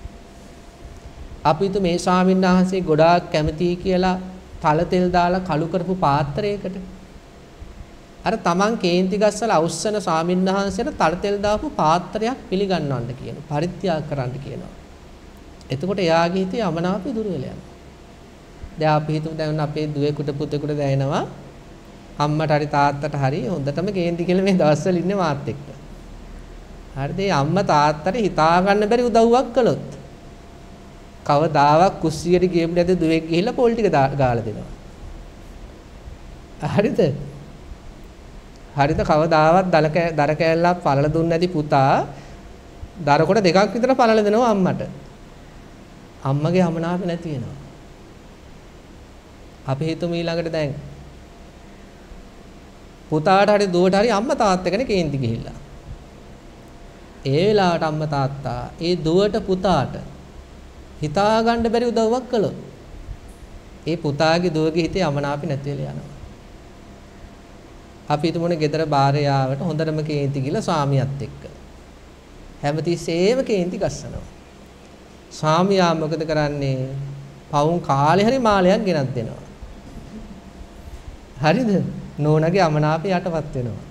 අපි මේ ස්වාමින් වහන්සේ ගොඩාක් කැමතියි කියලා තල තෙල් දාලා කළු කරපු පාත්‍රයකට අර තමන් කේන්ති ගස්සලා අවුස්සන ස්වාමින් වහන්සේට තල තෙල් දාපු පාත්‍රයක් පිළිගන්නවන්න කියනවා. පරිත්‍යාග කරන්න කියනවා. එතකොට එයාගේ හිතේ අමනාපය දුර වෙලා යනවා. දැන් අපි හිතමු දැන් අපේ දුවේකට පුතේකට දැනෙනවා අම්මට හරි තාත්තට හරි හොඳටම කේන්ති කියලා මේ දවස්වල ඉන්නේ මාත් එක්ක. හරිද? ඒ අම්මා තාත්තට හිතා ගන්න බැරි උදව්වක් කළොත් කවදාවත් කුස්සියට ගියපු නැති දුවෙක් ගිහිල්ලා පොල් ටික ගාලා දෙනවා. හරිද? හරිද? කවදාවත් දර කෑල්ලක් පළල දුන්නේ නැති පුතා දර කොට දෙකක් විතර පළල දෙනවා අම්මට. අම්මගේ අමනාප නැති වෙනවා. අපි හිතමු ඊළඟට දැන් පුතාට හරි දුවට හරි අම්මා තාත්තා කෙනෙක් කේන්ති ගිහිල්ලා. ඒ වෙලාවට අම්මා තාත්තා ඒ දුවට පුතාට හිතා ගන්න බැරි උදව්වක් කළොත් ඒ පුතාගේ දුවගේ හිතේ අමනාපි නැති වෙලා යනවා. අපි හිතමුනේ ගෙදර භාර්යාවට හොඳටම කේන්ති ගිහලා ස්වාමියාත් එක්ක. හැමතිස්සෙම කේන්ති ගස්සනවා. ස්වාමියා මොකද කරන්නේ? පවුන් කාලේ හරි මාලයක් ගෙනත් දෙනවා. හරිද? නෝනගේ අමනාපය යටපත් වෙනවා.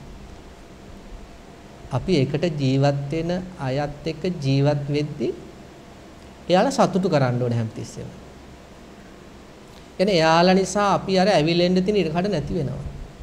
අපි එකට ජීවත් වෙන අයත් එක්ක ජීවත් වෙද්දී එයාලා සතුටු කරන්න ඕනේ හැමතිස්සෙම. එනේ එයාලා නිසා අපි අර ඇවිලෙන්න තියෙන ඉඩකඩ නැති වෙනවා.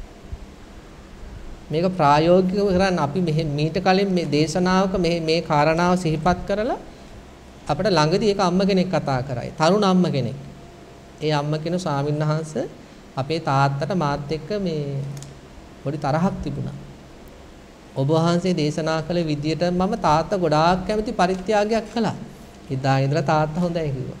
මේක ප්‍රායෝගිකව කරන්න අපි මීට කලින් මේ දේශනාවක මේ කාරණාව සිහිපත් කරලා අපිට ළඟදී ඒක අම්ම කෙනෙක් කතා කරයි. තරුණ අම්ම කෙනෙක්. ඒ අම්ම කෙනෙකු ස්වාමින්වහන්සේ අපේ තාත්තට මාත් එක්ක මේ පොඩි තරහක් තිබුණා. ඔබ වහන්සේ දේශනා කළ විදියට මම තාත්තා ගොඩාක් කැමති පරිත්‍යාගයක් කළා. එදා ඉඳලා තාත්තා හොඳයි කිව්වා.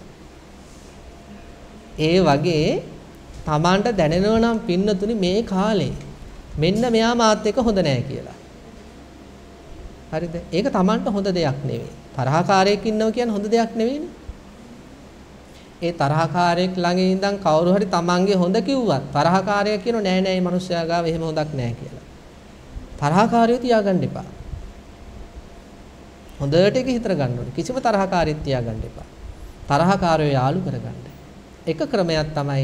ඒ වගේ Tamanට දැනෙනවා නම් පින්නතුනි මේ කාලේ මෙන්න මෙයා මාත් එක්ක හොඳ නැහැ කියලා. හරිද? ඒක Tamanට හොඳ දෙයක් නෙවෙයි. තරහකාරයෙක් ඉන්නවා කියන්නේ හොඳ දෙයක් නෙවෙයිනේ. ඒ තරහකාරයෙක් ළඟ ඉඳන් කවුරු හරි Tamanගේ හොඳ කිව්වත් තරහකාරයා කියනවා නෑ නෑ මේ මිනිස්සයා ගාව එහෙම හොඳක් නෑ කියලා. තරහකාරයෝ තියාගන්න එපා. හොඳට ඒක හිතර ගන්න ඕනේ. කිසිම තරහකාරයෙක් තියාගන්න එපා. තරහකාරයෝ යාළු කරගන්න. එක ක්‍රමයක් තමයි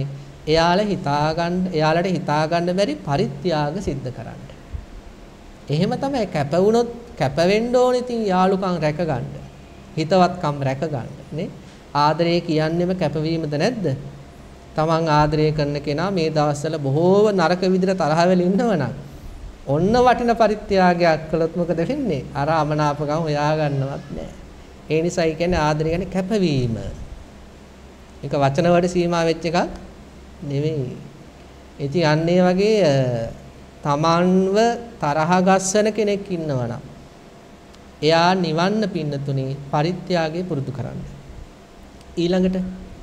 එයාලට හිතාගන්න බැරි පරිත්‍යාග සිද්ධ කරන්න. එහෙම තමයි කැප වුණොත් කැප වෙන්න ඕනේ. ඉතින් යාළුකම් රැක ගන්න. හිතවත්කම් රැක ගන්න නේ. ආදරය කියන්නේම කැපවීමද නැද්ද? තමන් ආදරය කරන කෙනා මේ දවස්වල බොහෝ නරක විදිහට තරහ වෙලා ඉන්නවනම් ඔන්න වටින පරිත්‍යාගයක් කළොත් මොකද වෙන්නේ? අර අමනාපකම් හොයාගන්නවත් නැහැ. ඒ නිසායි කියන්නේ ආදරය කියන්නේ කැපවීම. ඒක වචන වල සීමා වෙච්ච එකක් නෙවෙයි. ඉතින් අන්න ඒ වගේ තමන්ව තරහ ගස්සන කෙනෙක් ඉන්නවනම් එයා නිවන්න පින්නතුනේ පරිත්‍යාගය පුරුදු කරන්න. ඊළඟට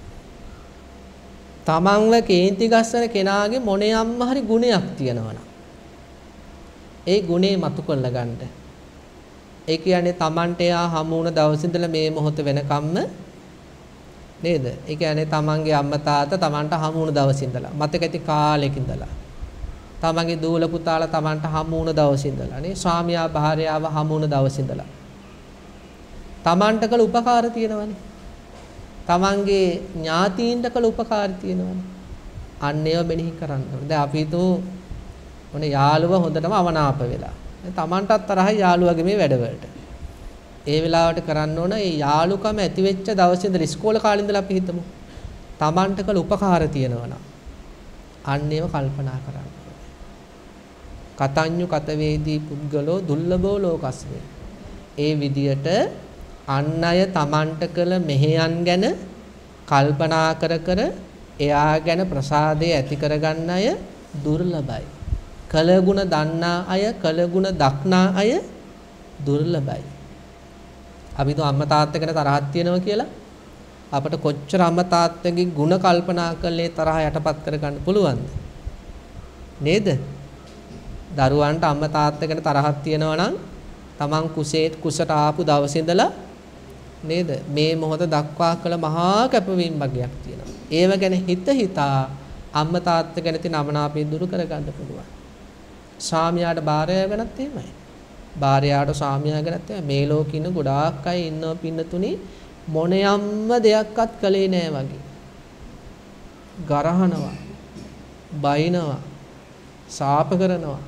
තමන්ව කේන්ති ගස්සන කෙනාගේ මොනියම්ම හරි ගුණයක් තියෙනවනම් ඒ ගුණේ මතු කරලා ගන්න. ඒ කියන්නේ තමන්ට එයා හමු වුණ දවස් ඉඳලා මේ මොහොත වෙනකම්ම නේද? ඒ කියන්නේ තමන්ගේ අම්මා තාත්තා තමන්ට හමු වුණ දවස් ඉඳලා මතක ඇති කාලෙක ඉඳලා තමන්ගේ දූල පුතාලා තමන්ට හමු වුණ දවස් ඉඳලා නේ ස්වාමියා භාර්යාව හමු වුණ දවස් ඉඳලා තමන්ට කළ උපකාර තියෙනවනේ. තමන්ගේ ඥාතීන්ට කළ උපකාර තියෙනවනේ. අන්න ඒව මෙනෙහි කරන්න ඕනේ. දැන් අපි හිතමු ඔනේ යාළුවා හොඳටම අවනාප වෙලා. තමන්ටත් තරහයි යාළුවාගේ මේ වැඩවලට. ඒ වෙලාවට කරන්න ඕන ඒ යාළුකම ඇති වෙච්ච දවසේ ඉඳලා ඉස්කෝලේ කාලේ ඉඳලා අපි හිතමු. තමන්ට කළ උපකාර තියෙනවා. අන්න ඒව කල්පනා කරන්න ඕනේ. කතඤ්ඤු කතවේදී පුද්ගලෝ දුර්ලභෝ ලෝකස්මේ. ඒ විදියට අන් අය තමන්ට කළ මෙහෙයන් ගැන කල්පනා කර එයා ගැන ප්‍රසාදය ඇති කරගන්න අය දුර්ලභයි. කලගුණ දන්නා අය, කලගුණ දක්නා අය දුර්ලභයි. අපි તો අම්මා තාත්තා ගැන තරහක් තියෙනවා කියලා අපට කොච්චර අම්මා තාත්තගේ ಗುಣ කල්පනා කරලා තරහ යටපත් කරගන්න පුළුවන්ද? නේද? දරුවන්ට අම්මා තාත්තා ගැන තරහක් තියෙනවා නම් තමන් කුසට ආපු දවසේ ඉඳලා නේද? මේ මොහොත දක්වා කළ මහා කැපවීම වගේක් තියෙනවා. ඒව ගැන හිතා අම්මා තාත්තා ගැන තියෙන අමනාපය දුරු කරගන්න පුළුවන්. ස්වාමියාට භාර්යාව ගැනත් එහෙමයි. භාර්යාවට ස්වාමියා ගැනත් එහෙමයි. මේ ලෝකේ ඉන්න ගොඩාක් අය ඉන්නව පින්නතුනි මොනියම්ම දෙයක්වත් කළේ නෑ වගේ. ගරහනවා, බයිනවා, සාප කරනවා.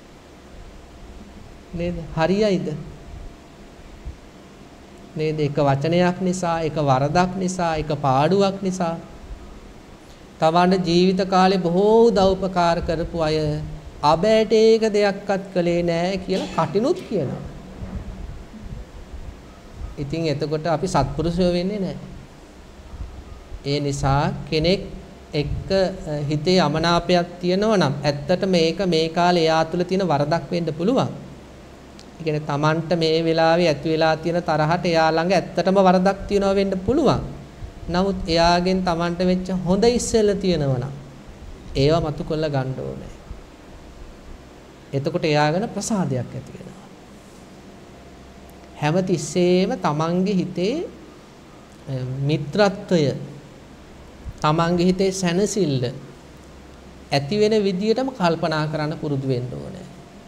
නේද? හරියයිද? නේද? එක වචනයක් නිසා, එක වරදක් නිසා, එක පාඩුවක් නිසා තමන්ගේ ජීවිත කාලේ බොහෝ උදව්පකාර කරපු අය අබෑටේක දෙයක්වත් කළේ නෑ කියලා කටිනුත් කියනවා. ඉතින් එතකොට අපි සත්පුරුෂයෝ වෙන්නේ නෑ. ඒ නිසා කෙනෙක් එක්ක හිතේ අමනාපයක් තියෙනවා නම් ඇත්තට මේක මේ කාලේ එයා තුළ තියෙන වරදක් වෙන්න පුළුවන්. ඒ කියන්නේ Tamanට මේ වෙලාවේ ඇති වෙලා තියෙන තරහට එයා ළඟ ඇත්තටම වරදක් තියෙනවා වෙන්න පුළුවන්. නමුත් එයාගෙන් Tamanට වෙච්ච හොඳ ඉස්සෙල්ල තියෙනවා නම් ඒවා මතු කරලා ගන්න ඕනේ. එතකොට එයාගෙන ප්‍රසාදයක් ඇති වෙනවා. හැමතිස්සෙම Tamanගේ හිතේ මිත්‍රත්වය තමන්ගේ හිතේ සැනසෙල්ල ඇති වෙන විදියටම කල්පනා කරන්න පුරුදු වෙන්න ඕනේ.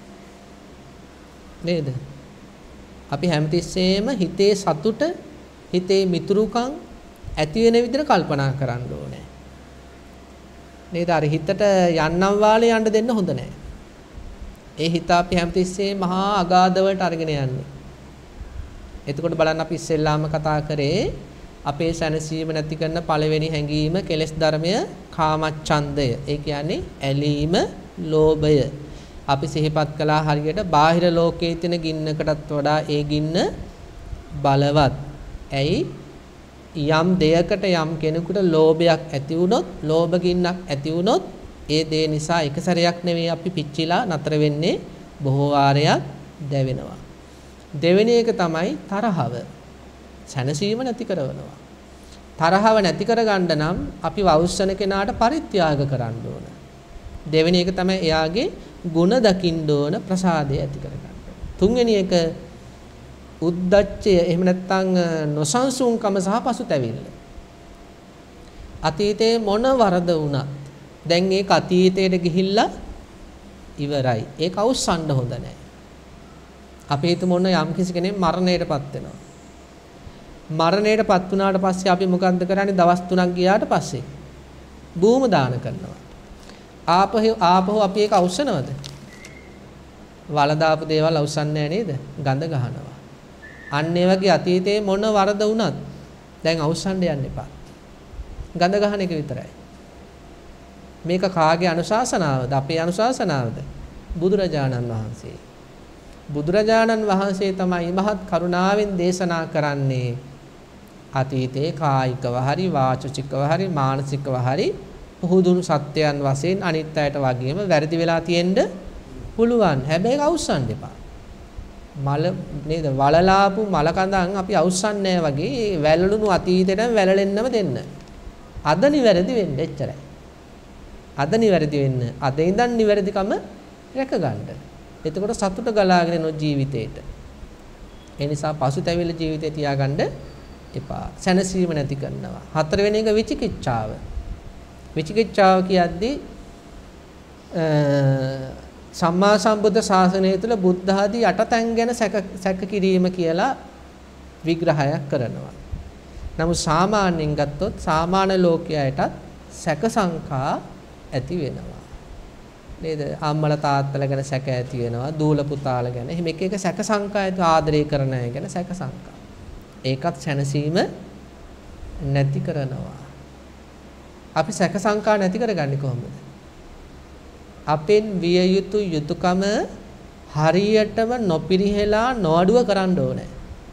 නේද? අපි හැමතිස්සෙම හිතේ සතුට, හිතේ මිතුරුකම් ඇති වෙන විදිහට කල්පනා කරන්න ඕනේ. නේද? අර හිතට යන්නම් වාලේ යන්න දෙන්න හොඳ නැහැ. ඒ හිත අපි හැමතිස්සෙම මහා අගාධ වලට අරගෙන යන්නේ. එතකොට බලන්න අපි ඉස්සෙල්ලාම කතා කරේ අපේ සැනසීම නැති කරන පළවෙනි හැඟීම කෙලෙස් ධර්මය කාමච්ඡන්දය. ඒ කියන්නේ ඇලීම, ලෝභය. අපි සිහිපත් කළා හරියට බාහිර ලෝකයේ තියෙන ගින්නකටත් වඩා ඒ ගින්න බලවත්. ඇයි? යම් දෙයකට යම් කෙනෙකුට ලෝභයක් ඇති වුණොත්, ලෝභ ගින්නක් ඇති වුණොත් ඒ දේ නිසා එක සැරයක් නෙවෙයි අපි පිච්චිලා නතර වෙන්නේ, බොහෝ වාරයක් දැවෙනවා. දෙවෙනි එක තමයි තරහව. සැනසීම නැති කරනවා. තරහව නැති කරගන්න නම් අපි වෞස්සන කෙනාට පරිත්‍යාග කරන්න ඕන. දෙවෙනි එක තමයි එයාගේ ಗುಣ දකින්න ඕන, ප්‍රසාදය ඇති කරගන්න. තුන්වෙනි එක උද්දච්චය, එහෙම නැත්නම් නොසන්සුන්කම සහ පසුතැවිල්ල. අතීතේ මොන වරද වුණත් දැන් ඒක අතීතයට ගිහිල්ලා ඉවරයි. ඒක අවසන්ඩ හොඳ නැහැ. අපි හිතමු ඔන්න යම් කිසි කෙනෙක් මරණයටපත් වෙනවා. මරණයටපත් වුණාට පස්සේ අපි මොකද්ද කරන්නේ? දවස් 3ක් ගියාට පස්සේ භූම දාන කරනවා. ආපහු අපි ඒක අවසනවද? වල දාපු දේවල් අවසන්නේ නේද? ගඳ ගහනවා. අන්න ඒ වගේ අතීතයේ මොන වරද වුණත් දැන් අවසන්ඩ යන්න එපා. ගඳ ගහන එක විතරයි. මේක කාගේ අනුශාසනාවද? අපේ අනුශාසනාවද? බුදුරජාණන් වහන්සේ. බුදුරජාණන් වහන්සේ තමයි මහත් කරුණාවෙන් දේශනා කරන්නේ අතීතේ කායිකව හරි වාචිකව හරි මානසිකව හරි පුහුදුණු සත්‍යයන් වශයෙන් අනිත් අයට වගේම වැරදි වෙලා තියෙන්න පුළුවන්. හැබැයි අවුස්සන්න එපා. මල නේද? වලලාපු මල කඳන් අපි අවුස්සන්නේ නැහැ වගේ වැළලුණු අතීතේටම වැළලෙන්නම දෙන්න. අද නිවැරදි වෙන්න එච්චරයි. අද නිවැරදි වෙන්න. අද ඉඳන් නිවැරදිකම රැක ගන්න. එතකොට සතුට ගලාගෙන යන ජීවිතේට. ඒ නිසා පසුතැවිලි ජීවිතේ තියාගන්න එපා. සැනසීම නැති කරනවා. හතරවෙනි එක විචිකිච්ඡාව. විචිකිච්ඡාව කියද්දී සම්මා සම්බුද්ධ ශාසනය තුළ බුද්ධ ආදී අටතැන් ගැන සැක කිරීම කියලා විග්‍රහයක් කරනවා. නමුත් සාමාන්‍යයෙන් ගත්තොත් සාමාන්‍ය ලෝකයටත් සැක සංකා ඇති වෙනවා. නේද? අම්මලා තාත්තලා ගැන සැක ඇති වෙනවා, දූල පුතාලා ගැන. එහෙම එක එක සැක සංකා ඇති, ආදරය කරන අය ගැන සැක සංකා. ඒකත් සැනසීම නැති කරනවා. අපි සැක සංකා නැති කරගන්නේ කොහොමද? අපෙන් විය යුතු යුතුයකම හරියටම නොපිරිහෙලා නොඅඩුව කරන්න ඕනේ.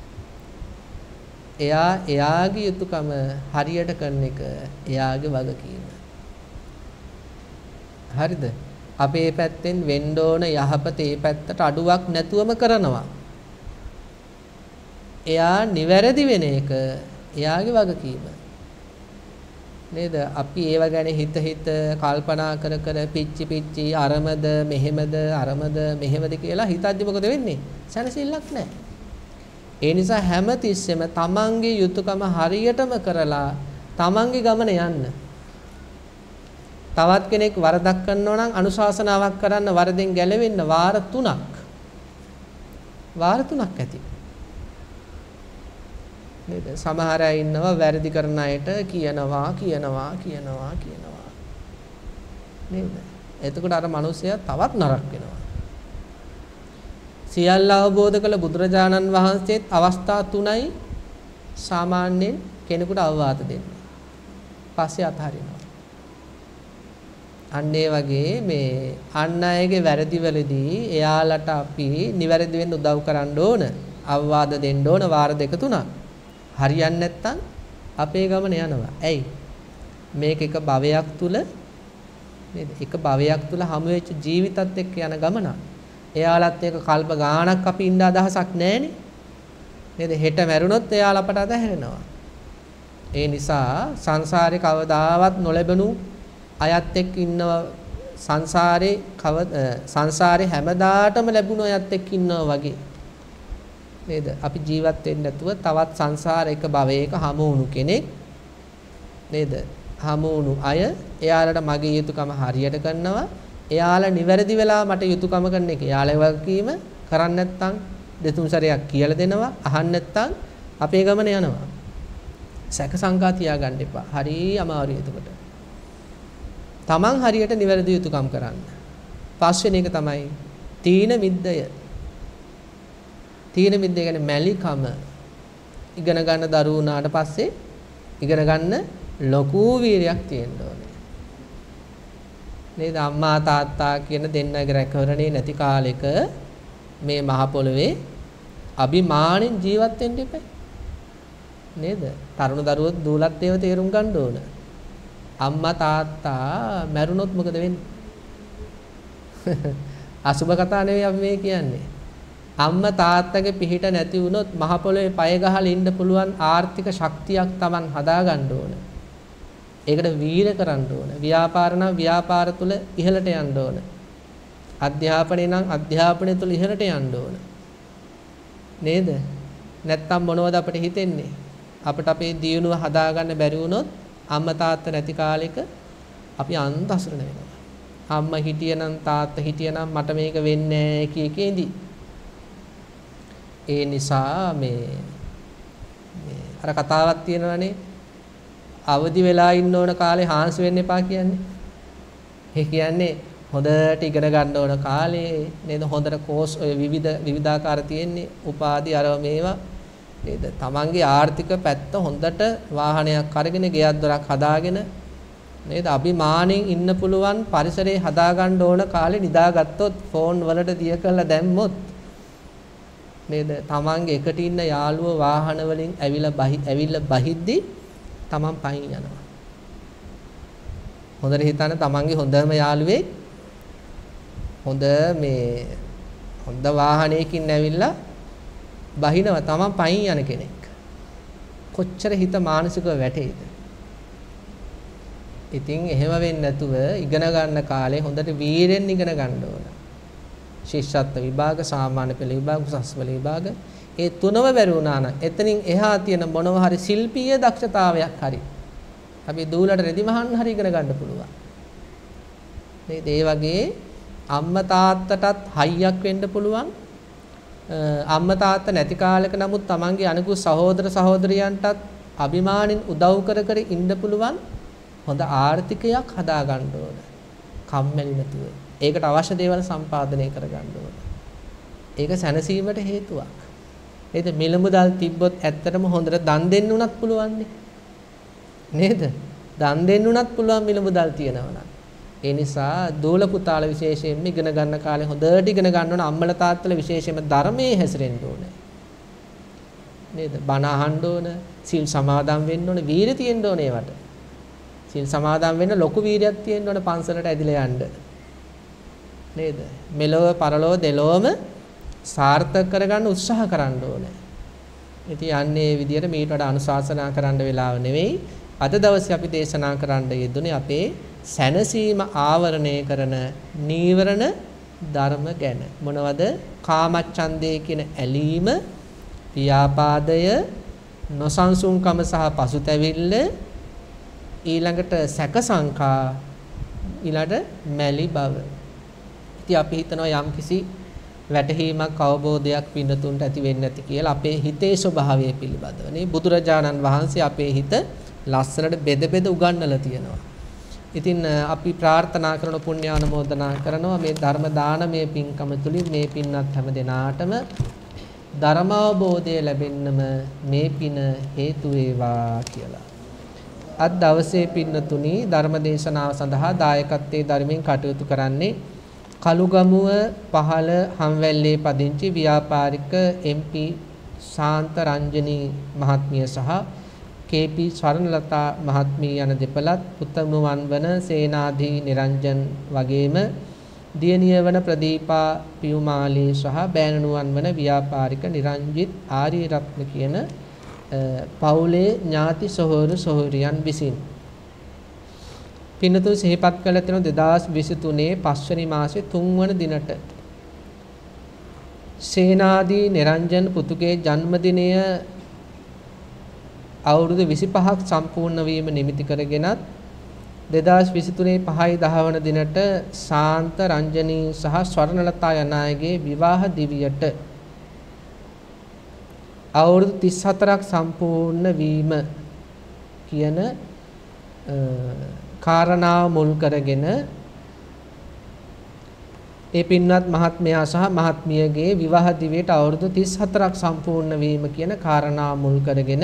එයාගේ යුතුයකම හරියට කරන එක එයාගේ වගකීම. හරිද? අපේ පැත්තෙන් වෙන්න ඕන යහපත ඒ පැත්තට අඩුවක් නැතුවම කරනවා. එයා නිවැරදි වෙන එක එයාගේ වගකීම. නේද? අපි ඒව ගැන හිත කල්පනා කර පිච්චි අරමද මෙහෙමද අරමද මෙහෙමද කියලා හිතද්දි මොකද වෙන්නේ? සැනසෙල්ලක් නැහැ. ඒ නිසා හැම තිස්සෙම තමන්ගේ යුතුයකම හරියටම කරලා තමන්ගේ ගමන යන්න. තවත් කෙනෙක් වරදක් කරනවා නම් අනුශාසනාවක් කරන්න, වරදෙන් ගැලවෙන්න වාර 3ක්. වාර 3ක් ඇති. නේද? සමහර අය ඉන්නවා වැරදි කරන අයට කියනවා. නේද? එතකොට අර මිනිස්සයා තවත් නරක වෙනවා. සියල්ල අවබෝධ කළ බුදුරජාණන් වහන්සේත් අවස්ථා 3යි සාමාන්‍යයෙන් කෙනෙකුට අවවාද දෙන්නේ. පස්සේ අතහරිනවා. අන්න ඒ වගේ මේ අන් අයගේ වැරදිවලදී එයාලට අපි නිවැරදි වෙන්න උදව් කරන්න ඕන, අවවාද දෙන්න ඕන වාර 2 3ක්. හරියන්නේ නැත්නම් අපේ ගමන යනවා. ඇයි? මේක එක භවයක් තුල නේද? එක භවයක් තුල හමු වෙච්ච ජීවිතත් එක්ක යන ගමන. එයාලත් එක්ක කල්ප ගාණක් අපි ඉන්න අදහසක් නැහැනේ. නේද? හෙට මැරුණොත් එයාලා අපට අතහැරෙනවා. ඒ නිසා සංසාරේ කවදාවත් නොලැබුණු අයත් එක්ක ඉන්නව සංසාරේ හැමදාටම ලැබුණු අයත් එක්ක ඉන්නවා වගේ. නේද? අපි ජීවත් වෙන්නේ නැතුව තවත් සංසාරයක භවයක හමු වුණු කෙනෙක් නේද? හමු වුණු අය එයාලට මගේ යුතුයකම හරියට කරනවා. එයාලා නිවැරදි වෙලා මට යුතුයකම කරන එක. එයාලා වගකීම කරන්නේ නැත්නම් දෙතුන් සැරයක් කියලා දෙනවා. අහන්න නැත්නම් අපේ ගමන යනවා. සැක සංකා තියාගන්න එපා. හරි අමාරුයි එතකොට. තමන් හරියට නිවැරදි යුතුයකම් කරන්න. පස්වෙනි එක තමයි තීන මිද්දය. තීන මිද්දය කියන්නේ මැලිකම. ඉගෙන ගන්න දරුවෝ උනාට පස්සේ ඉගෙන ගන්න ලොකු වීරියක් තියෙන්න ඕනේ. නේද? අම්මා තාත්තා කියන දෙන්නගේ රැකවරණේ නැති කාලෙක මේ මහ පොළවේ අභිමාණෙන් ජීවත් වෙන්න එපා. නේද? තරුණ දරුවෝ දූලත් ඒව තේරුම් ගන්න ඕන. අම්මා තාත්තා මැරුණොත් මොකද වෙන්නේ? අසුබ කතා නෙවෙයි අපි මේ කියන්නේ. අම්මා තාත්තගේ පිහිට නැති වුණොත් මහ පොළවේ පය ගහලා ඉන්න පුළුවන් ආර්ථික ශක්තියක් Taman හදා ගන්න ඕන. ඒකට වීර කරන්න ඕන. ව්‍යාපාර නම් ව්‍යාපාර තුල ඉහළට යන්න ඕන. අධ්‍යාපනය නම් අධ්‍යාපනය තුල ඉහළට යන්න ඕන. නේද? නැත්තම් මොනවද අපිට හිතෙන්නේ? අපිට අපේ දියුණුව හදාගන්න බැරි වුණොත් අම්මා තාත්තා නැති කාලෙක අපි අන්ත අසරණ වෙනවා. අම්මා හිටියනම් තාත්තා හිටියනම් මට මේක වෙන්නේ නැහැ කිය කේඳි. ඒ නිසා මේ අර කතාවක් තියෙනවනේ අවදි වෙලා ඉන්න ඕන කාලේ හාන්සි වෙන්න එපා කියන්නේ. ඒ කියන්නේ හොඳට ඉගෙන ගන්න ඕන කාලේ නේද? හොඳට කෝස් ඔය විවිධාකාර තියෙන්නේ උපාධි අරව මේවා නේද? තමන්ගේ ආර්ථික පැත්ත හොඳට වාහනයක් අරගෙන ගෙයක් දොරක් හදාගෙන නේද? අභිමාණයෙන් ඉන්න පුළුවන් පරිසරේ හදා ගන්න ඕන කාලේ නිදාගත්තොත් ෆෝන් වලට දිය කරලා දැම්මොත් නේද? තමන්ගේ එකට ඉන්න යාළුවෝ වාහන වලින් ඇවිල්ලා බහිද්දි තමන් පහින් යනවා. හොඳට හිතන්න තමන්ගේ හොඳම යාළුවේ හොඳ වාහනයකින් ඇවිල්ලා බහිනවා තමන් පයින් යන කෙනෙක්. කොච්චර හිත මානසිකව වැටෙයිද? ඉතින් එහෙම වෙන්නේ නැතුව ඉගෙන ගන්න කාලේ හොඳට වීරෙන් ඉගෙන ගන්න ඕන. ශිෂ්‍යත්ව විභාග, සාමාන්‍ය පෙළ විභාග, උසස් පෙළ විභාග ඒ තුනම බැරි වුණා නම් එතනින් එහා තියෙන මොනවා හරි ශිල්පීය දක්ෂතාවයක් හරි අපි දූලට රෙදි මහන්න හරි ඉගෙන ගන්න පුළුවන්. නේද? ඒ වගේ අම්මා තාත්තටත් හයියක් වෙන්න පුළුවන්. අම්මා තාත්තා නැති කාලෙක නමුත් තමන්ගේ අනිකුත් සහෝදර සහෝදරියන්ටත් අභිමාණෙන් උදව් කර ඉන්න පුළුවන් හොඳ ආර්ථිකයක් හදා ගන්න ඕන. කම්මැලි නැතුව. ඒකට අවශ්‍ය දේවල් සම්පාදනය කර ගන්න ඕන. ඒක සැනසීමට හේතුවක්. නේද? මිල මුදල් තිබ්බොත් ඇත්තටම හොඳට දන් දෙන්න උනත් පුළුවන් නේද? දන් දෙන්න උනත් පුළුවන් මිල මුදල් තියනවා නම්. ඒ නිසා දූල පුතාල විශේෂයෙන්ම ඉගෙන ගන්න කාලේ හොඳට ඉගෙන ගන්න ඕන. අම්මලා තාත්තලා විශේෂයෙන්ම ධර්මයේ හැසිරෙන්න ඕනේ. නේද? බණ අහන්න ඕන, සීල් සමාදන් වෙන්න ඕන, වීරිය තියෙන්න ඕනේ ඒවට. සීල් සමාදන් වෙන්න ලොකු වීරියක් තියෙන්න ඕන පන්සලට ඇදිලා යන්න. නේද? මෙලොව පරලොව දෙලොවම සාර්ථක කරගන්න උත්සාහ කරන්න ඕනේ. ඉතින් යන්නේ මේ විදිහට මීට වඩා අනුශාසනා කරන්න වෙලාව නෙවෙයි. අද දවසේ අපි දේශනා කරන්න යෙදුනේ අපේ සැනසීම ආවරණය කරන නීවරණ ධර්ම ගැන. මොනවද? කාමච්ඡන්දේ කියන ඇලීම, ව්‍යාපාදය, නොසන්සුන්කම සහ පසුතැවිල්ල, ඊළඟට සැක සංකා, ඊළඟට මැලි බව. ඉතින් අපි හිතනවා යම්කිසි වැටහීමක් අවබෝධයක් පින්නතුන්ට ඇති වෙන්නේ නැති කියලා අපේ හිතේ ස්වභාවය පිළිබඳව නේ බුදුරජාණන් වහන්සේ අපේ හිත ලස්සනට බෙද උගන්වලා තියෙනවා. ඉතින් අපි ප්‍රාර්ථනා කරන පුණ්‍යානුමෝදනා කරනවා මේ ධර්ම දානමය පින්කම තුලින් මේ පින්වත් හැම දෙනාටම ධර්මාවබෝධය ලැබෙන්නම මේ පින හේතු වේවා කියලා. අද දවසේ පින්නතුනි ධර්ම දේශනාව සඳහා දායකත්වයේ ධර්මයෙන් කටයුතු කරන්නේ කළුගමුව පහළ හම්වැල්ලේ පදිංචි ව්‍යාපාරික MP ශාන්ත රංජනී මහත්මිය සහ කේ.පී. ස්වර්ණලතා මහත්මිය යන දෙපළත් පුතණුවන් වන සේනාධි නිරංජන් වගේම දියණිය වන ප්‍රදීපා පියුමාලී සහ බෑණනුවන් වන ව්‍යාපාරික නිරංජිත් ආරියරත්න කියන පවුලේ ඥාති සොහොරු සොහොරියන් විසින් පින්නතුන් සිහිපත් කළ තියෙන 2023 පස්වෙනි මාසේ 3 වන දිනට සේනාදී නිරංජන් පුතුගේ ජන්මදිනය අවුරුදු 25ක් සම්පූර්ණ වීම නිමිති කරගෙනත් 2023 5යි 10 වන දිනට ශාන්ත රංජනී සහ ස්වර්ණලතා යන අයගේ විවාහ දිවියට අවුරුදු 34ක් සම්පූර්ණ වීම කියන කාරණාව මුල් කරගෙන ඒ පින්වත් මහත්මයා සහ මහත්මියගේ විවාහ දිවියට අවුරුදු 34ක් සම්පූර්ණ වීම කියන කාරණාව මුල් කරගෙන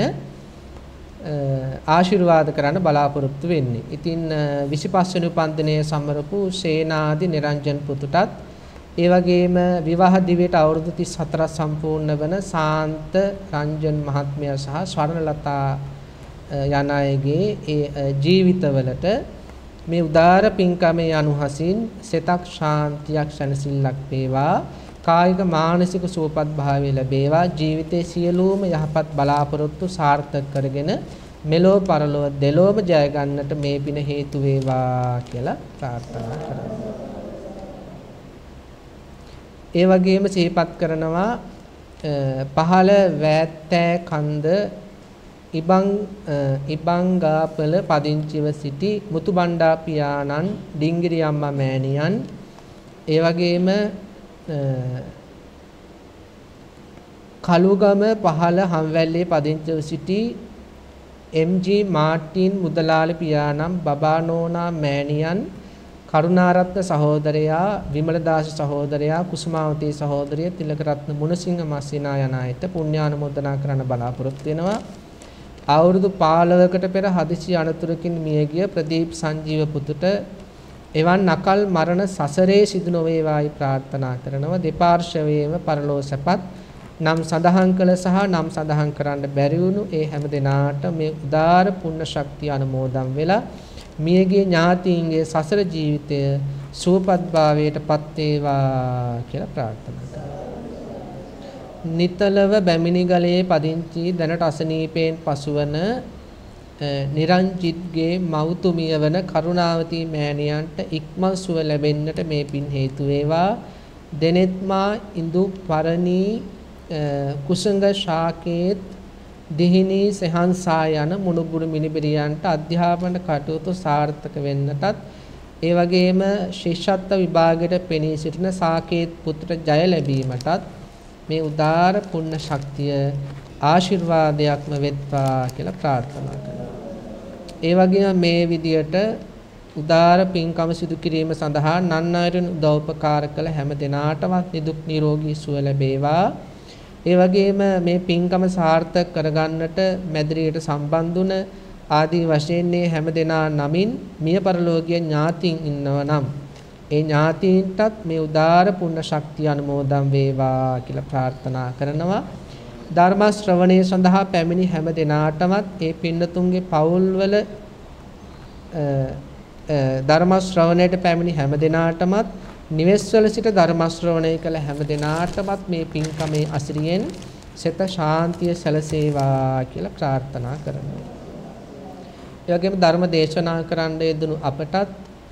ආශිර්වාද කරන්න බලාපොරොත්තු වෙන්නේ. ඉතින් 25 වෙනි උපන්දිනයේ සමරපු සේනාදි නිරංජන් පුතුටත් ඒ වගේම විවාහ දිවියට අවුරුදු 34ක් සම්පූර්ණ වන ශාන්ත රංජන් මහත්මයා සහ ස්වර්ණලතා යන අයගේ ඒ ජීවිතවලට මේ උදාර පින්කමේ අනුහසින් සිතක් ශාන්තියක් සැනසෙල්ලක් වේවා, කායික මානසික සුවපත් භාවය ලැබේවා, ජීවිතයේ සියලුම යහපත් බලාපොරොත්තු සාර්ථක කරගෙන මෙලෝ පරලෝ දෙලොවම ජය ගන්නට මේ පින හේතු වේවා කියලා ප්‍රාර්ථනා කරනවා. ඒ වගේම සිහිපත් කරනවා පහළ වෑත්තෑ කන්ද ඉබංගාපල පදිංචිව සිටි මුතුබණ්ඩා පියාණන් ඩිංගිරි අම්මා මෑණියන්, ඒ වගේම කළුගම පහළ හම්වැල්ලේ පදිංචිව සිටි එම්.ජී. මාර්ටින් මුදලාලි පියාණන් බබානෝනා මෑණියන්, කරුණාරත්න සහෝදරයා, විමලදාස සහෝදරයා, කුසුමාවතී සහෝදරිය, තිලකරත්න මුණසිංහ මස්සිනා යන අයට පුණ්‍යානුමෝදනා කරන්න බලාපොරොත්තු වෙනවා. අවුරුදු 15කට පෙර හදිසි අනතුරකින් මියගිය ප්‍රදීප් සංජීව පුතුට එවන් අකල් මරණ සසරේ සිදු නොවේවායි ප්‍රාර්ථනා කරනවා. දෙපාර්ශවයේම පරලෝ සැපත් නම් සඳහන් කළ සහ නම් සඳහන් කරන්න බැරි වුණු ඒ හැම දෙනාට මේ උදාර පුණ්‍ය ශක්තිය අනුමෝදන් වෙලා මියගිය ඥාතීන්ගේ සසර ජීවිතය සුවපත් භාවයට පත් වේවා කියලා ප්‍රාර්ථනා කරනවා. නිතලව බැමිණිගලේ පදිංචි දැනට අසනීපයෙන් පසුවන නිරංජිත්ගේ මව්තුමිය වන කරුණාවතී මෑණියන්ට ඉක්මන් සුව ලැබෙන්නට මේ පින් හේතු වේවා. දෙනෙත්මා ඉඳු පරණී කුසංග ශාකේත් දිහිනී සහන්සා යන මුණුබුරු මිනිබිරියන්ට අධ්‍යාපන කටයුතු සාර්ථක වෙන්නටත් ඒ වගේම ශිෂ්‍යත්ව විභාගයට පෙනී සිටින සාකේත් පුත්‍ර ජය ලැබීමටත් මේ උදාර පුණ්‍ය ශක්තිය ආශිර්වාදයක්ම වෙත්වා කියලා ප්‍රාර්ථනා කරනවා. ඒ වගේම මේ විදියට උදාර පින්කම සිදු කිරීම සඳහා නන්නයිරුන් උදව්පකාර කළ හැම දෙනාටම නිදුක් නිරෝගී සුව ලැබේවා. ඒ වගේම මේ පින්කම සාර්ථක කරගන්නට මැදිරියට සම්බන්ධ වුණ ආදී වශයෙන් මේ හැම දෙනා නමින් මිය පරලෝකීය ඥාතීන් ඉන්නව නම් ඒ ඥාතීන්ටත් මේ උදාර පුණ්‍ය ශක්තිය අනුමෝදන් වේවා කියලා ප්‍රාර්ථනා කරනවා. ධර්ම ශ්‍රවණය සඳහා පැමිණි හැම දෙනාටමත් ඒ පින්නතුන්ගේ පවුල්වල ධර්ම ශ්‍රවණයට පැමිණි හැම දෙනාටමත් නිවෙස්වල සිට ධර්ම ශ්‍රවණය කළ හැම දෙනාටමත් මේ පින්කමේ අසිරියෙන් සිත ශාන්තිය සැලසේවා කියලා ප්‍රාර්ථනා කරනවා. ඒ වගේම ධර්ම දේශනා කරන්න යෙදුණු අපටත්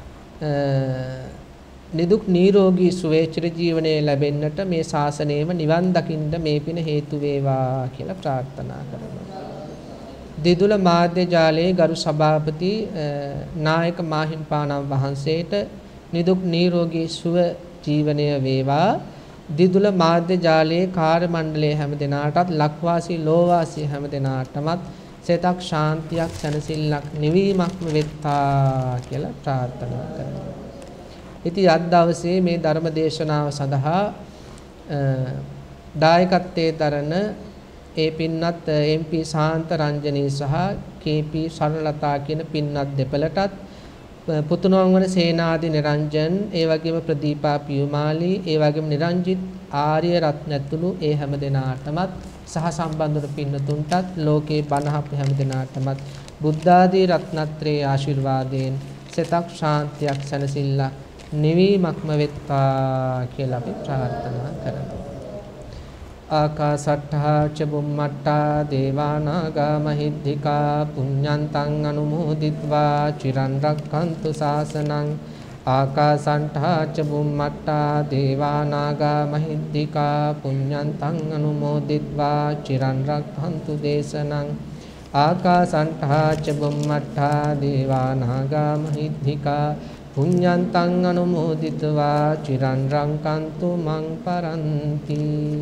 නිදුක් නිරෝගී සුවය චිර ජීවනයේ ලැබෙන්නට මේ ශාසනයම නිවන් දකින්න මේ පින හේතු වේවා කියලා ප්‍රාර්ථනා කරනවා. දෙදුල මාධ්‍ය ජාලයේ ගරු සභාපති නායක මාහිම්පාණන් වහන්සේට නිදුක් නිරෝගී සුව ජීවනය වේවා. දිදුල මාධ්‍ය ජාලයේ කාර්ය මණ්ඩලයේ හැම දෙනාටත් ලක්වාසී ලෝවාසී හැම දෙනාටමත් සිතක් ශාන්තියක් සැනසෙල්ලක් නිවීමක්ම වෙත්තා කියලා ප්‍රාර්ථනා කරනවා. ඉතින් අද දවසේ මේ ධර්ම දේශනාව සඳහා දායකත්වයේ දරන ඒ පින්වත් එම්.පී. ශාන්ත රංජනී සහ කේ.පී. සරණලතා කියන පින්වත් දෙපළටත් පුතුණුවන් වන සේනාදී නිරංජන්, ඒ වගේම ප්‍රදීපා පියුමාලි, ඒ වගේම නිරංජිත් ආර්ය රත්න ඇතුළු ඒ හැම දෙනාටමත් සහ සම්බන්ධ වන පින්නතුන්ටත් ලෝකේ බණහපු හැම දෙනාටමත් බුද්ධ ආදී රත්නත්‍රයේ ආශිර්වාදයෙන් සතක් ශාන්තියක් සැනසෙල්ලක් නිවීමක්ම වෙත්වා කියලා අපි ප්‍රාර්ථනා කරමු. ආකාසට්ඨා ච බුම්මට්ඨා දේවානාගා මහිද්దికා පුඤ්ඤන්තං අනුමෝදිත්වා චිරන් රක්ඛන්තු ශාසනං. ආකාසට්ඨා ච බුම්මට්ඨා දේවානාගා මහිද්దికා පුඤ්ඤන්තං අනුමෝදිත්වා චිරන් රක්ඛන්තු දේශනං. ආකාසට්ඨා ච බුම්මට්ඨා දේවානාගා මහිද්దికා පුඤ්ඤන්තං අනුමෝදිත්වා චිරන් රක්ඛන්තු මං පරන්ති.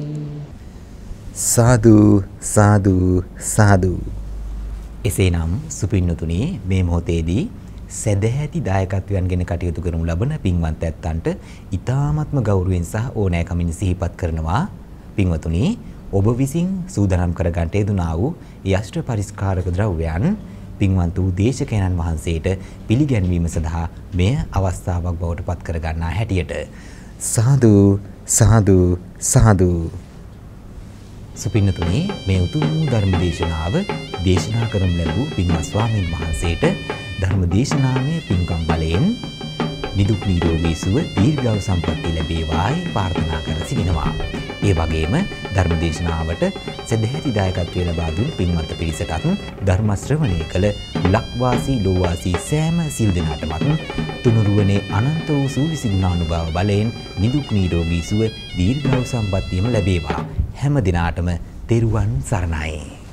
සාදු සාදු සාදු. එසේනම් සුපින්නතුනි, මේ මොහොතේදී සදැහැති දායකත්වයන් ගෙන කටයුතු කරනු ලබන පින්වත් ඇත්තන්ට ඊ타ත්ම ගෞරවයෙන් සහ ඕනෑකමින් සිහිපත් කරනවා. පින්වතුනි, ඔබ විසින් සූදානම් කරගන්නට යෙදුනා වූ යෂ්ට පරිස්කාරක ද්‍රව්‍යයන් පින්වත් වූ දේශකයන්න් වහන්සේට පිළිගැන්වීම සඳහා මෙය අවස්ථාවක් බවට පත් කර ගන්නා හැටියට සාදු සාදු සාදු. සුපින්නතුනි, මේ උතුම් ධර්ම දේශනාව දේශනා කරනු ලැබූ පින්වත් ස්වාමීන් වහන්සේට ධර්ම දේශනාවේ පින්කම් බලයෙන් නිදුක් නිරෝගී සුව දීර්ඝායු සම්පන්නිය ලැබේවායි ප්‍රාර්ථනා කර සිටිනවා. ඒ වගේම ධර්ම දේශනාවට සදැහැති දායකත්වය ලබා දුන් පින්වත් පිරිසටත් ධර්ම ශ්‍රවණය කළ ලක්වාසී ලෝවාසී සෑම සිල් දෙනාටමත් තුනුරුවනේ අනන්ත වූ සූවිසි ගුණානුභාව බලයෙන් නිදුක් නිරෝගී සුව දීර්ඝායු සම්පන්නියම ලැබේවා. හැම දිනාටම තෙරුවන් සරණයි.